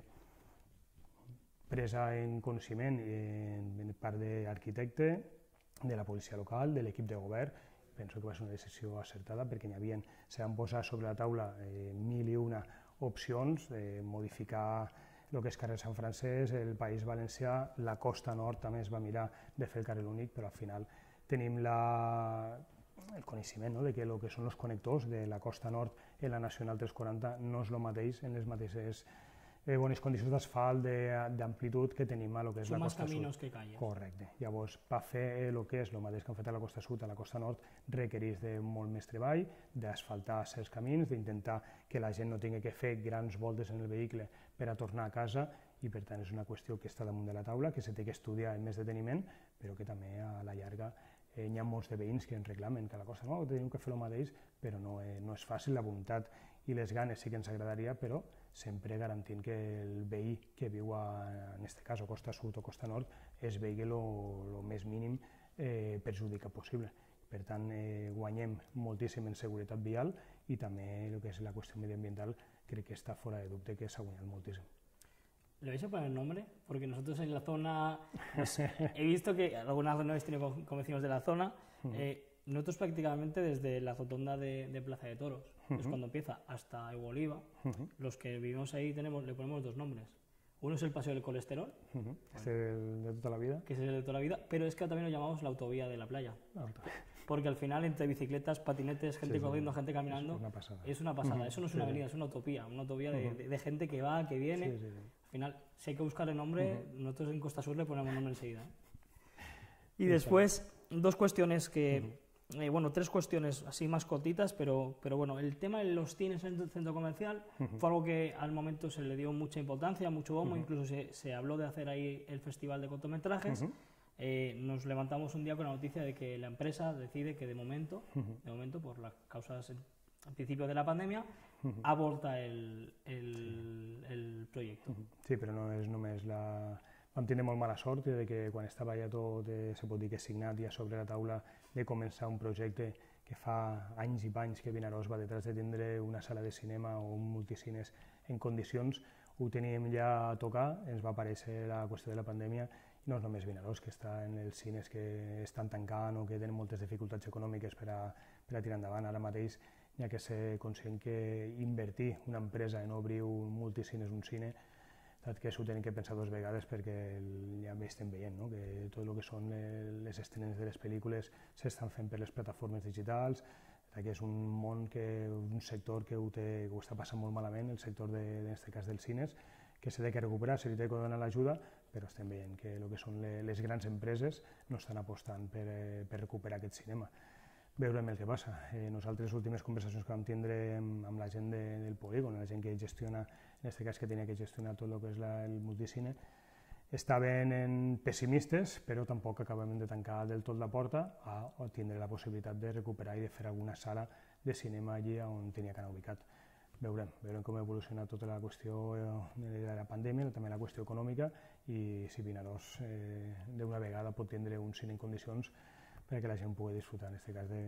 presa en coneixement per part de l'arquitecte, de la policia local, de l'equip de govern. Penso que va ser una decisió acertada perquè n'hi havia, se van posar sobre la taula eh, mil i una opcions, de modificar el que és carrer Sant Francesc, el País Valencià, la Costa Nord també es va mirar de fer el carril únic, però al final tenim la, el coneixement no, de que el que són els connectors de la Costa Nord en la Nacional tres quaranta no és el mateix en les mateixes eh, bones condicions d'asfalt, d'amplitud que tenim a lo que és Són la més costa caminos sud. que calles. Correcte. Llavors, per fer el que és el mateix que han fet a la costa sud, a la costa nord, requereix de molt més treball, d'asfaltar certs camins, d'intentar que la gent no tingui que fer grans voltes en el vehicle per a tornar a casa, i per tant és una qüestió que està damunt de la taula, que se té que estudiar amb més deteniment, però que també a la llarga eh, hi ha molts de veïns que ens reclamen que a la costa no, tenim que fer el mateix, però no, eh, no és fàcil, la voluntat i les ganes sí que ens agradaria, però sempre garantint que el veí que viu a, en aquest cas a costa sud o costa nord es vegi el més mínim eh, perjudicat possible. Per tant, eh, guanyem moltíssim en seguretat vial i també el que és la qüestió mediambiental crec que està fora de dubte que s'ha guanyat moltíssim. ¿Le vais a poner nombre? Porque nosotros en la zona, pues, he visto que algunas no habéis tenido con, con vecinos de la zona, eh, nosotros prácticamente desde la rotonda de, de Plaza de Toros, uh-huh. es cuando empieza, hasta Hugo Oliva, uh-huh. los que vivimos ahí tenemos, le ponemos dos nombres. Uno es el Paseo del Colesterol, uh-huh. es el de toda la vida, que es el de toda la vida, pero es que también lo llamamos la autovía de la playa. La Porque al final entre bicicletas, patinetes, gente sí, corriendo, sí, gente caminando, es una pasada. Es una pasada. Uh-huh. Eso no es una sí, avenida, es una utopía, una utopía de, uh-huh. de, de gente que va, que viene. Sí, sí, sí. Al final, si hay que buscar el nombre, uh-huh. nosotros en Costa Sur le ponemos nombre enseguida. Y sí, después, sí. dos cuestiones que... Uh-huh. Eh, bueno, tres cuestiones así más cortitas, pero, pero bueno, el tema de los cines en el centro comercial uh-huh. fue algo que al momento se le dio mucha importancia, mucho bombo, uh-huh. incluso se, se habló de hacer ahí el festival de cortometrajes. Uh-huh. eh, nos levantamos un día con la noticia de que la empresa decide que de momento, uh-huh. de momento por las causas al principio de la pandemia, uh-huh. aborta el, el, sí. el proyecto. Uh-huh. Sí, però no és només la... Vam tindre molt mala sort de que quan estava ja tot, eh, se pot dir que signat ja sobre la taula de començar un projecte que fa anys i panys que Vinaròs va detrás de tindre una sala de cinema o un multicines en condicions, ho teníem ja a tocar, ens va aparèixer la qüestió de la pandèmia, i no és només Vinaròs, que està en els cines que estan tancant o que tenen moltes dificultats econòmiques per a, per a tirar endavant. Ara mateix hi ha que ser conscient que invertir una empresa en obrir un multicines, un cine, que s'ho tenen que pensar dues vegades perquè ja estem veient no? que tot el que són les estrenes de les pel·lícules s'estan fent per les plataformes digitals, que és un món, que, un sector que ho, té, que ho està passant molt malament, el sector, de, en aquest cas dels cines, que s'ha de recuperar, se li té que donar l'ajuda, però estem veient que el que són les grans empreses no estan apostant per, per recuperar aquest cinema. Veurem el que passa. Eh, nosaltres, les últimes conversacions que vam tindre amb, amb la gent de, del polígon, la gent que gestiona, en aquest cas que tenia que gestionar tot el que és la, el multicine, estaven en pessimistes, però tampoc acabem de tancar del tot la porta a, a tindre la possibilitat de recuperar i de fer alguna sala de cinema allí on tenia que anar ubicat. Veurem, veurem com evoluciona tota la qüestió de la pandèmia, també la qüestió econòmica, i si Vinaròs eh, d'una vegada pot tindre un cine en condicions perquè la gent pugui disfrutar, en aquest cas, de,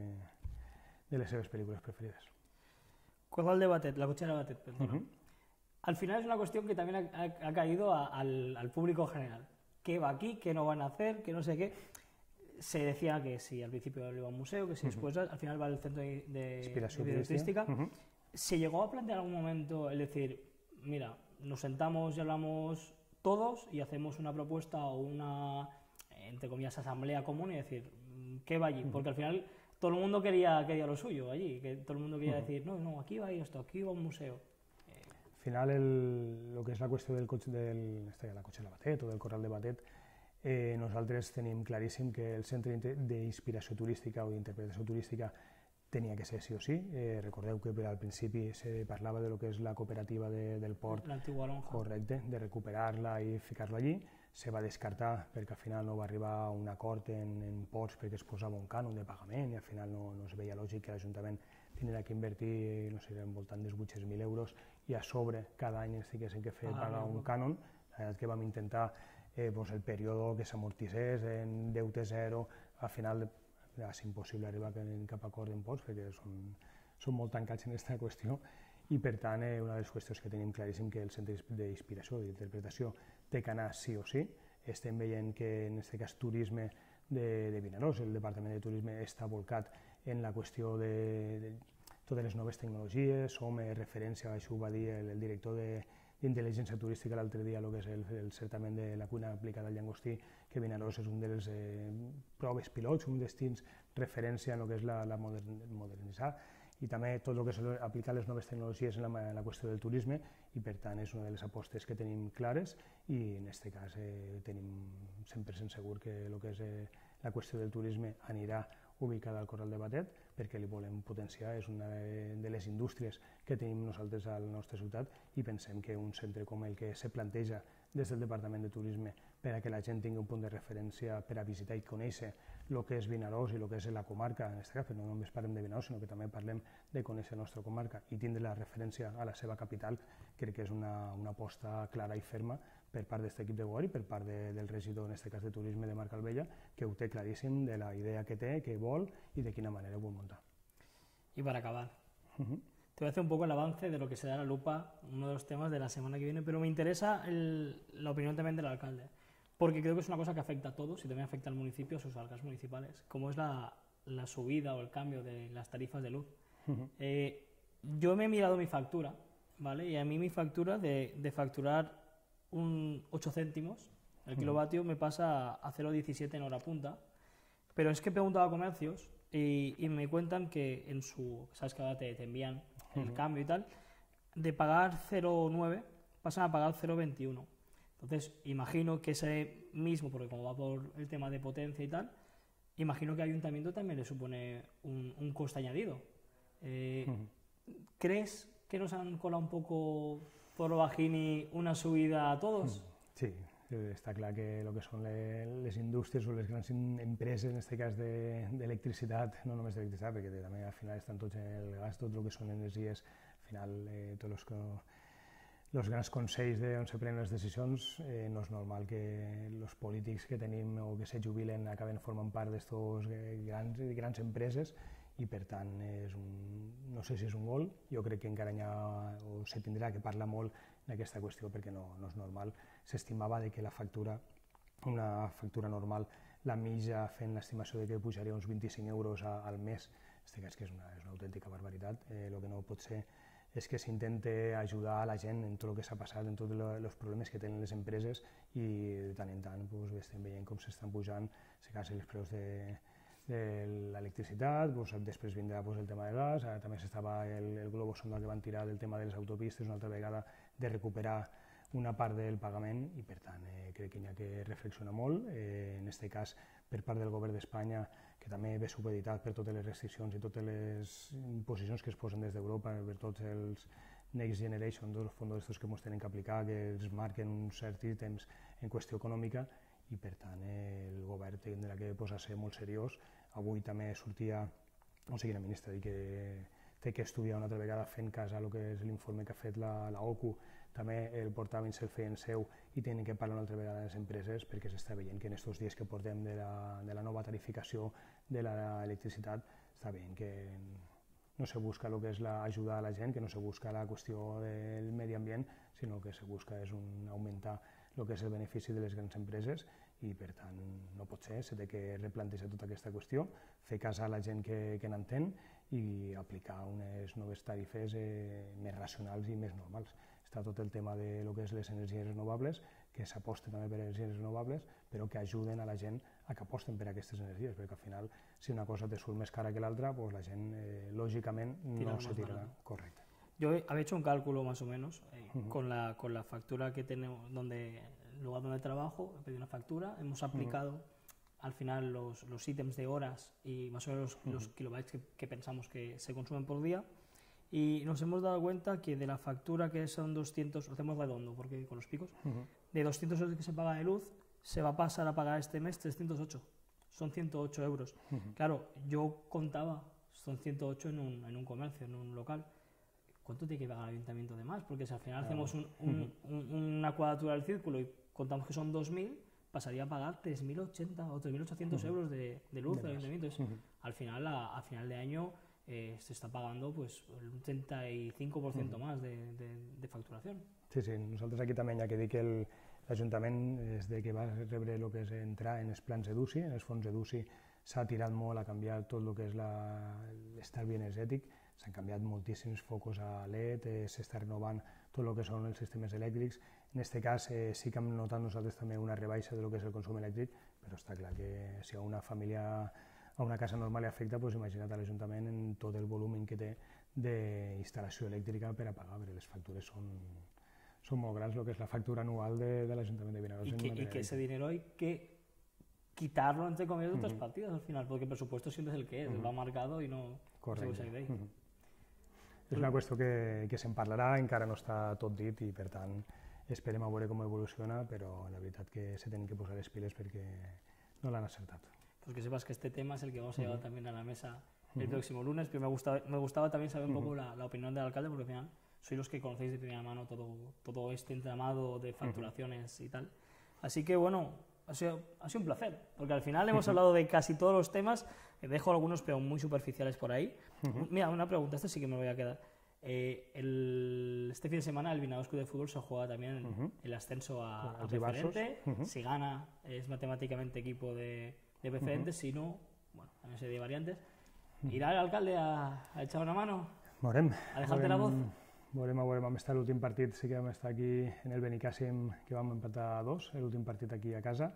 de les seves pel·lícules preferides. Corral de Batet, la cochera de Batet, perdona. Uh-huh. Al final es una cuestión que también ha, ha, ha caído a, al, al público general. ¿Qué va aquí? ¿Qué no van a hacer? ¿Qué no sé qué? Se decía que si al principio iba a un museo, que si uh-huh. después al final va al centro de, de inspiración turística. Uh-huh. ¿Se llegó a plantear en algún momento el decir, mira, nos sentamos y hablamos todos y hacemos una propuesta o una, entre comillas, asamblea común y decir, ¿qué va allí? Porque al final todo el mundo quería, quería lo suyo allí, que todo el mundo quería uh-huh. decir, no, no, aquí va esto, aquí va un museo. Al final, el, lo que és la qüestió del, del, de la cotxera Batet o del Corral de Batet, eh, nosaltres tenim claríssim que el centre d'inspiració turística o d'interpretació turística tenia que ser sí o sí. Eh, recordeu que al principi se parlava de lo que és la cooperativa de, del port, correcte, de recuperar-la i ficar-la allí. Se va descartar perquè al final no va arribar a un acord en, en ports perquè es posava un cànon de pagament i al final no, no es veia lògic que l'Ajuntament tindria que invertir, no sé, al voltant dels vuit-cents mil euros i a sobre cada any ens tinguessin que fer ah, pagar un cànon. La veritat que vam intentar eh, pues el període que s'amortissés en deute zero, al final va ser impossible arribar cap a acord en ports perquè són, són molt tancats en aquesta qüestió i per tant eh, una de les qüestions que tenim claríssim que el centre d'inspiració i d'interpretació té que anar sí o sí. Estem veient que en aquest cas turisme de, de Vinaròs, el Departament de Turisme està volcat en la qüestió de, de totes les noves tecnologies, som referència, això ho va dir el, el director d'intel·ligència turística l'altre dia, el que és el, el certament de la cuina aplicada al llangostí, que Vinaròs és un dels eh, proves pilots, un destins referència en el que és la, la modern, modernitzar i també tot el que és aplicar les noves tecnologies en la, en la qüestió del turisme, i per tant és una de les apostes que tenim clares, i en aquest cas eh, tenim cent per cent segur que el que és eh, la qüestió del turisme anirà ubicada al Corral de Batet, perquè li volem potenciar, és una de les indústries que tenim nosaltres a la nostra ciutat, i pensem que un centre com el que se planteja des del Departament de Turisme per a que la gent tingui un punt de referència per a visitar i conèixer el que és Vinaròs i el que és la comarca, en aquest cas, però no només parlem de Vinaròs, sinó que també parlem de conèixer la nostra comarca i tindre la referència a la seva capital, crec que és una, una aposta clara i ferma per part d'aquest equip de govern i per part de, del regidor, en aquest cas de Turisme, de Marc Albella, que ho té claríssim de la idea que té, que vol i de quina manera ho vol muntar. Y para acabar, Uh-huh. te voy a hacer un poco el avance de lo que será la lupa, uno de los temas de la semana que viene, pero me interesa el- la opinión también del alcalde, porque creo que es una cosa que afecta a todos y también afecta al municipio, a sus arcas municipales, como es la, la subida o el cambio de las tarifas de luz. Uh-huh. Eh, yo me he mirado mi factura, ¿vale? Y a mí mi factura de, de facturar un ocho céntimos el Ujú. kilovatio me pasa a cero coma diecisiete en hora punta, pero es que he preguntado a comercios y, y me cuentan que en su, sabes que ahora te, te envían el Ujú. cambio y tal, de pagar cero coma nueve pasan a pagar cero coma veintiuno. Entonces, imagino que ese mismo, porque como va por el tema de potencia y tal, imagino que al ayuntamiento también le supone un, un coste añadido. Eh, Ujú. ¿Crees que nos han colado un poco por lo bajini una subida a todos? Sí, eh, està clar que el que són le- les indústries o les grans in- empreses, en aquest cas de- d'electricitat, no només d'electricitat, perquè també al final estan tots en el gas, tot el que són energies, al final eh, tots els, co- els grans consells de on se prenen les decisions, eh, no és normal que els polítics que tenim o que se jubilen acaben formant part d'aquestes grans, grans empreses, i per tant és un, no sé si és un gol, jo crec que encara hi ha, o se tindrà que parlar molt d'aquesta qüestió perquè no, no és normal. S'estimava de que la factura, una factura normal, la mitja fent l'estimació de que pujaria uns vint-i-cinc euros a, al mes, en aquest cas que és una, és una autèntica barbaritat. Eh, el que no pot ser és que s'intente ajudar a la gent en tot el que s'ha passat, en tots els problemes que tenen les empreses, i de tant en tant pues, estem veient com s'estan pujant, en aquest cas, els preus de, de l'electricitat, doncs, després vindrà doncs, el tema del gas, ara també s'estava el, el globo sonda que van tirar del tema de les autopistes, una altra vegada de recuperar una part del pagament, i per tant eh, crec que hi ha que reflexionar molt, eh, en aquest cas per part del govern d'Espanya, que també ve supeditat per totes les restriccions i totes les imposicions que es posen des d'Europa, per tots els Next Generation, tots els fons que ens tenen que aplicar, que els marquen uns certs ítems en qüestió econòmica, i per tant eh, el govern tindrà que posar-se molt seriós. Avui també sortia, no sé quina ministra, dir que té que estudiar una altra vegada fent cas a lo que és l'informe que ha fet la, la O C U, també el portaven, se'l feien seu, i tenen que parlar una altra vegada de les empreses, perquè s'està veient que en aquests dies que portem de la, de la nova tarificació de l'electricitat, està veient que no se busca el que és l'ajudar a la gent, que no se busca la qüestió del medi ambient, sinó que se busca és un, augmentar el que és el benefici de les grans empreses, i per tant no pot ser, s'ha de que replantejar tota aquesta qüestió, fer cas a la gent que, que n'entén i aplicar unes noves tarifes eh, més racionals i més normals. Està tot el tema de lo que és les energies renovables, que s'aposten també per energies renovables, però que ajuden a la gent a que aposten per aquestes energies, perquè al final, si una cosa te surt més cara que l'altra, pues la gent, eh, lògicament, Tira no más se tirarà. barato. Correcte. Yo he- había hecho un cálculo más o menos eh, Ujú. con, la, con la factura que tenemos, donde el lugar donde trabajo, he pedido una factura, hemos aplicado al final los, los ítems de horas y más o menos los, los kilobytes que, que pensamos que se consumen por día, y nos hemos dado cuenta que de la factura, que son doscientos, lo hacemos redondo porque con los picos, Ujú. de doscientos euros que se paga de luz, se va a pasar a pagar este mes trescientos ocho, son ciento ocho euros. Ujú. Claro, yo contaba, son ciento ocho en un, en un comercio, en un local. ¿Cuánto tiene que pagar el ayuntamiento de más? Porque si al final Claro. hacemos un- un- un- una cuadratura del círculo y contamos que son dos mil, pasaría a pagar tres mil ochenta o tres mil ochocientos Ujú. euros de, de luz De del más. ayuntamiento. Es- Ujú. al final, a, a final de año, eh, se está pagando pues un treinta y cinco por ciento más de, de- de facturación. Sí, sí, nosaltres aquí també hi ha que dir que el- l'Ajuntament, des de que va rebre el que és entrar en els plans EDUSI, en els fons EDUSI, s'ha tirat molt a canviar tot el que és la- l'estalvi energètic, s'han canviat moltíssims focus a L E D, eh, s'està renovant tot el que són els sistemes elèctrics. En aquest cas eh, sí que hem notat nosaltres també una rebaixa de lo que és el consum elèctric, però està clar que si a una família a una casa normal li afecta, doncs imagina't a l'Ajuntament en tot el volum que té d'instal·lació elèctrica per a pagar, perquè les factures són, son muy grandes, lo que es la factura anual de, del Ayuntamiento de Vinaroz. Y que, y que ese dinero hay que quitarlo, entre comillas, de otras uh-huh. partidas al final, porque el presupuesto siempre es el que es, uh-huh. va marcado y no, no se puede uh-huh. És una qüestió que, que se'n parlarà, encara no està tot dit i per tant esperem a veure com evoluciona, però la veritat que se tenen que posar les piles perquè no l'han acertat. Pues que sepas que este tema es el que vamos a llevar uh-huh. también a la mesa el uh-huh. próximo lunes, pero me gustaba, me gustaba también saber un poco uh-huh. la, la opinión del alcalde, porque al final sois los que conocéis de primera mano todo, todo este entramado de facturaciones uh-huh. y tal. Así que bueno, ha sido, ha sido un placer, porque al final hemos uh-huh. hablado de casi todos los temas, dejo algunos pero muy superficiales por ahí. Uh-huh. Mira, una pregunta, esto sí que me voy a quedar. Eh, el, este fin de semana el Vinaroz Club de Fútbol se juega también uh-huh. el ascenso a, a preferente, uh-huh. si gana es matemáticamente equipo de, de preferente, uh-huh. si no, bueno, también sería variantes. ¿Irá el alcalde a, a echar una mano? Veurem. ¿A dejarte veurem, la voz? Veurem, veurem, vam estar l'últim partit, sí que vam estar aquí en el Benicàssim, que vam empatar a dos, l'últim partit aquí a casa.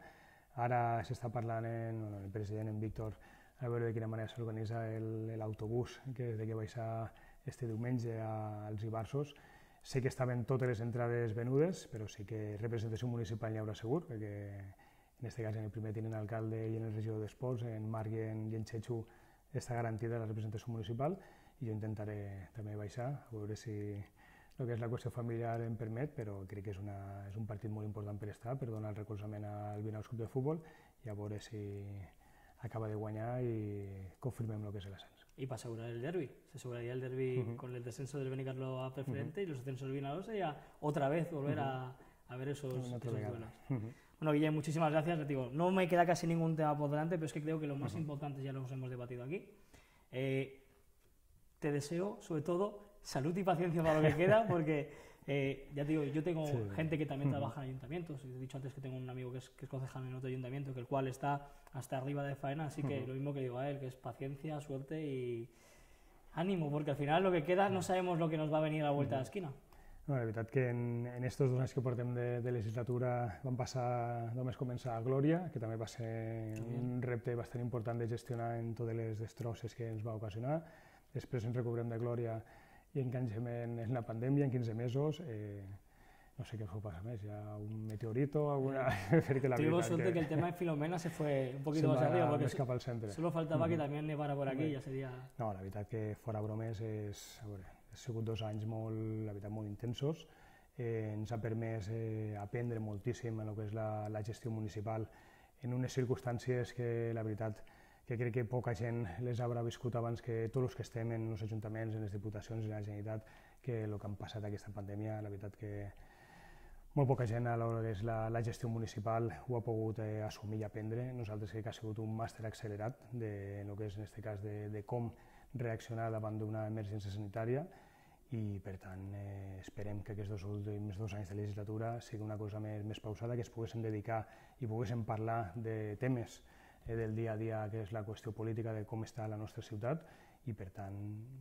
Ara s'està parlant en, bueno, el president, en Víctor, a veure de quina manera s'organitza l'autobús que de que baixar este diumenge als Ibarsos. Sé que estaven totes les entrades venudes, però sí que representació municipal n'hi haurà segur, perquè en aquest cas en el primer tinent alcalde i en el regidor d'Esports, en Marc i en, i en Xechu, està garantida la representació municipal i jo intentaré també baixar, a veure si el que és la qüestió familiar em permet, però crec que és, una, és un partit molt important per estar, per donar el recolzament al Vinaroz Club de Futbol i a veure si acaba de guanyar y confirmem lo que es el ascenso. Y para asegurar el derbi, se aseguraría el derbi uh-huh. con el descenso del Benicarló a preferente uh-huh. y los ascensos del Vinaroz sería otra vez volver uh-huh. a, a ver esos, esos duelos. Uh-huh. Bueno, Guillem, muchísimas gracias. Digo, no me queda casi ningún tema por delante, pero es que creo que lo más uh-huh. importante ya los hemos debatido aquí. Eh, te deseo, sobre todo, salud y paciencia para lo que queda, porque eh, ya te digo, yo tengo sí. gente que también uh-huh. trabaja en ayuntamientos. He dicho antes que tengo un amigo que es, que es concejal en otro ayuntamiento, que el cual está hasta arriba de faena, así que uh-huh. lo mismo que digo a él, que es paciencia, suerte y ánimo, porque al final lo que queda no sabemos lo que nos va a venir a la vuelta uh-huh. de la esquina. No, la veritat que en, en estos dos anys que portem de, de legislatura vam passar, només començar a Glòria, que també va ser un repte bastant important de gestionar en totes les destrosses que ens va ocasionar. Després ens recobrem de Glòria i enganxem en, en la pandèmia, en quinze mesos. Eh, no sé qué fue pasar més, ya un meteorito, alguna... Tuvimos suerte que... que el tema de Filomena se fue un poquito más arriba, porque cap al centre. Solo faltaba mm. que también nevara por aquí, ja seria... No, la veritat que fora bromes és... A veure, ha sigut dos anys molt, la veritat, molt intensos. Eh, ens ha permès eh, aprendre moltíssim en el que és la, la gestió municipal en unes circumstàncies que, la veritat, que crec que poca gent les haurà viscut abans que tots els que estem en els ajuntaments, en les diputacions, en la Generalitat, que el que han passat aquesta pandèmia, la veritat que molt poca gent a l'hora que és la, la gestió municipal ho ha pogut eh, assumir i aprendre. Nosaltres crec que ha sigut un màster accelerat de el que és en aquest cas de, de com reaccionar davant d'una emergència sanitària i per tant eh, esperem que aquests dos últims dos anys de legislatura sigui una cosa més, més pausada, que es poguéssim dedicar i poguéssim parlar de temes eh, del dia a dia, que és la qüestió política de com està la nostra ciutat i per tant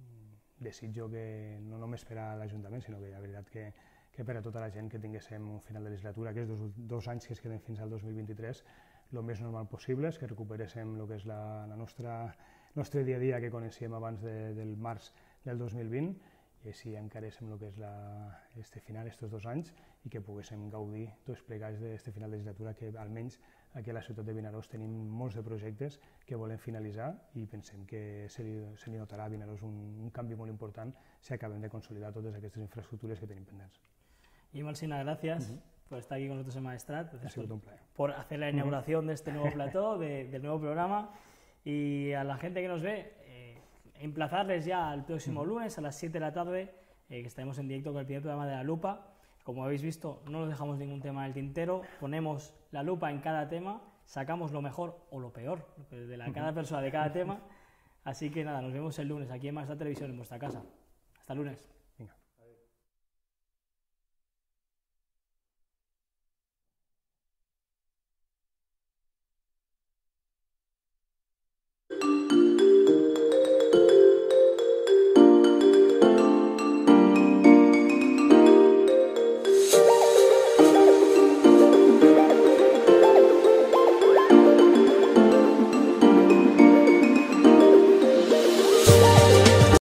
desitjo que no només per a l'Ajuntament, sinó que la veritat que que per a tota la gent que tinguéssim un final de legislatura, aquests dos, dos anys que es queden fins al dos mil vint-i-tres, el més normal possible, que recuperéssim el que és la, la nostra, nostre dia a dia que coneixíem abans de, del març del dos mil vint, i així encaréssim el que és la, este final, estos dos anys, i que poguéssim gaudir tots plegats d'aquest final de legislatura, que almenys aquí a la ciutat de Vinaroz tenim molts de projectes que volem finalitzar i pensem que se li, se li notarà a Vinaroz un, un canvi molt important si acabem de consolidar totes aquestes infraestructures que tenim pendents. Y Alsina, gracias uh-huh. por estar aquí con nosotros en Maestrat, ha sido un placer. Por hacer la inauguración uh-huh. de este nuevo plató, de, del nuevo programa, y a la gente que nos ve, eh, emplazarles ya al próximo uh-huh. lunes a las siete de la tarde, eh, que estaremos en directo con el primer programa de La Lupa. Como habéis visto, no nos dejamos ningún tema en el tintero, ponemos la lupa en cada tema, sacamos lo mejor o lo peor de la, cada persona de cada tema, así que nada, nos vemos el lunes aquí en Maestrat Televisión, en vuestra casa. Hasta el lunes.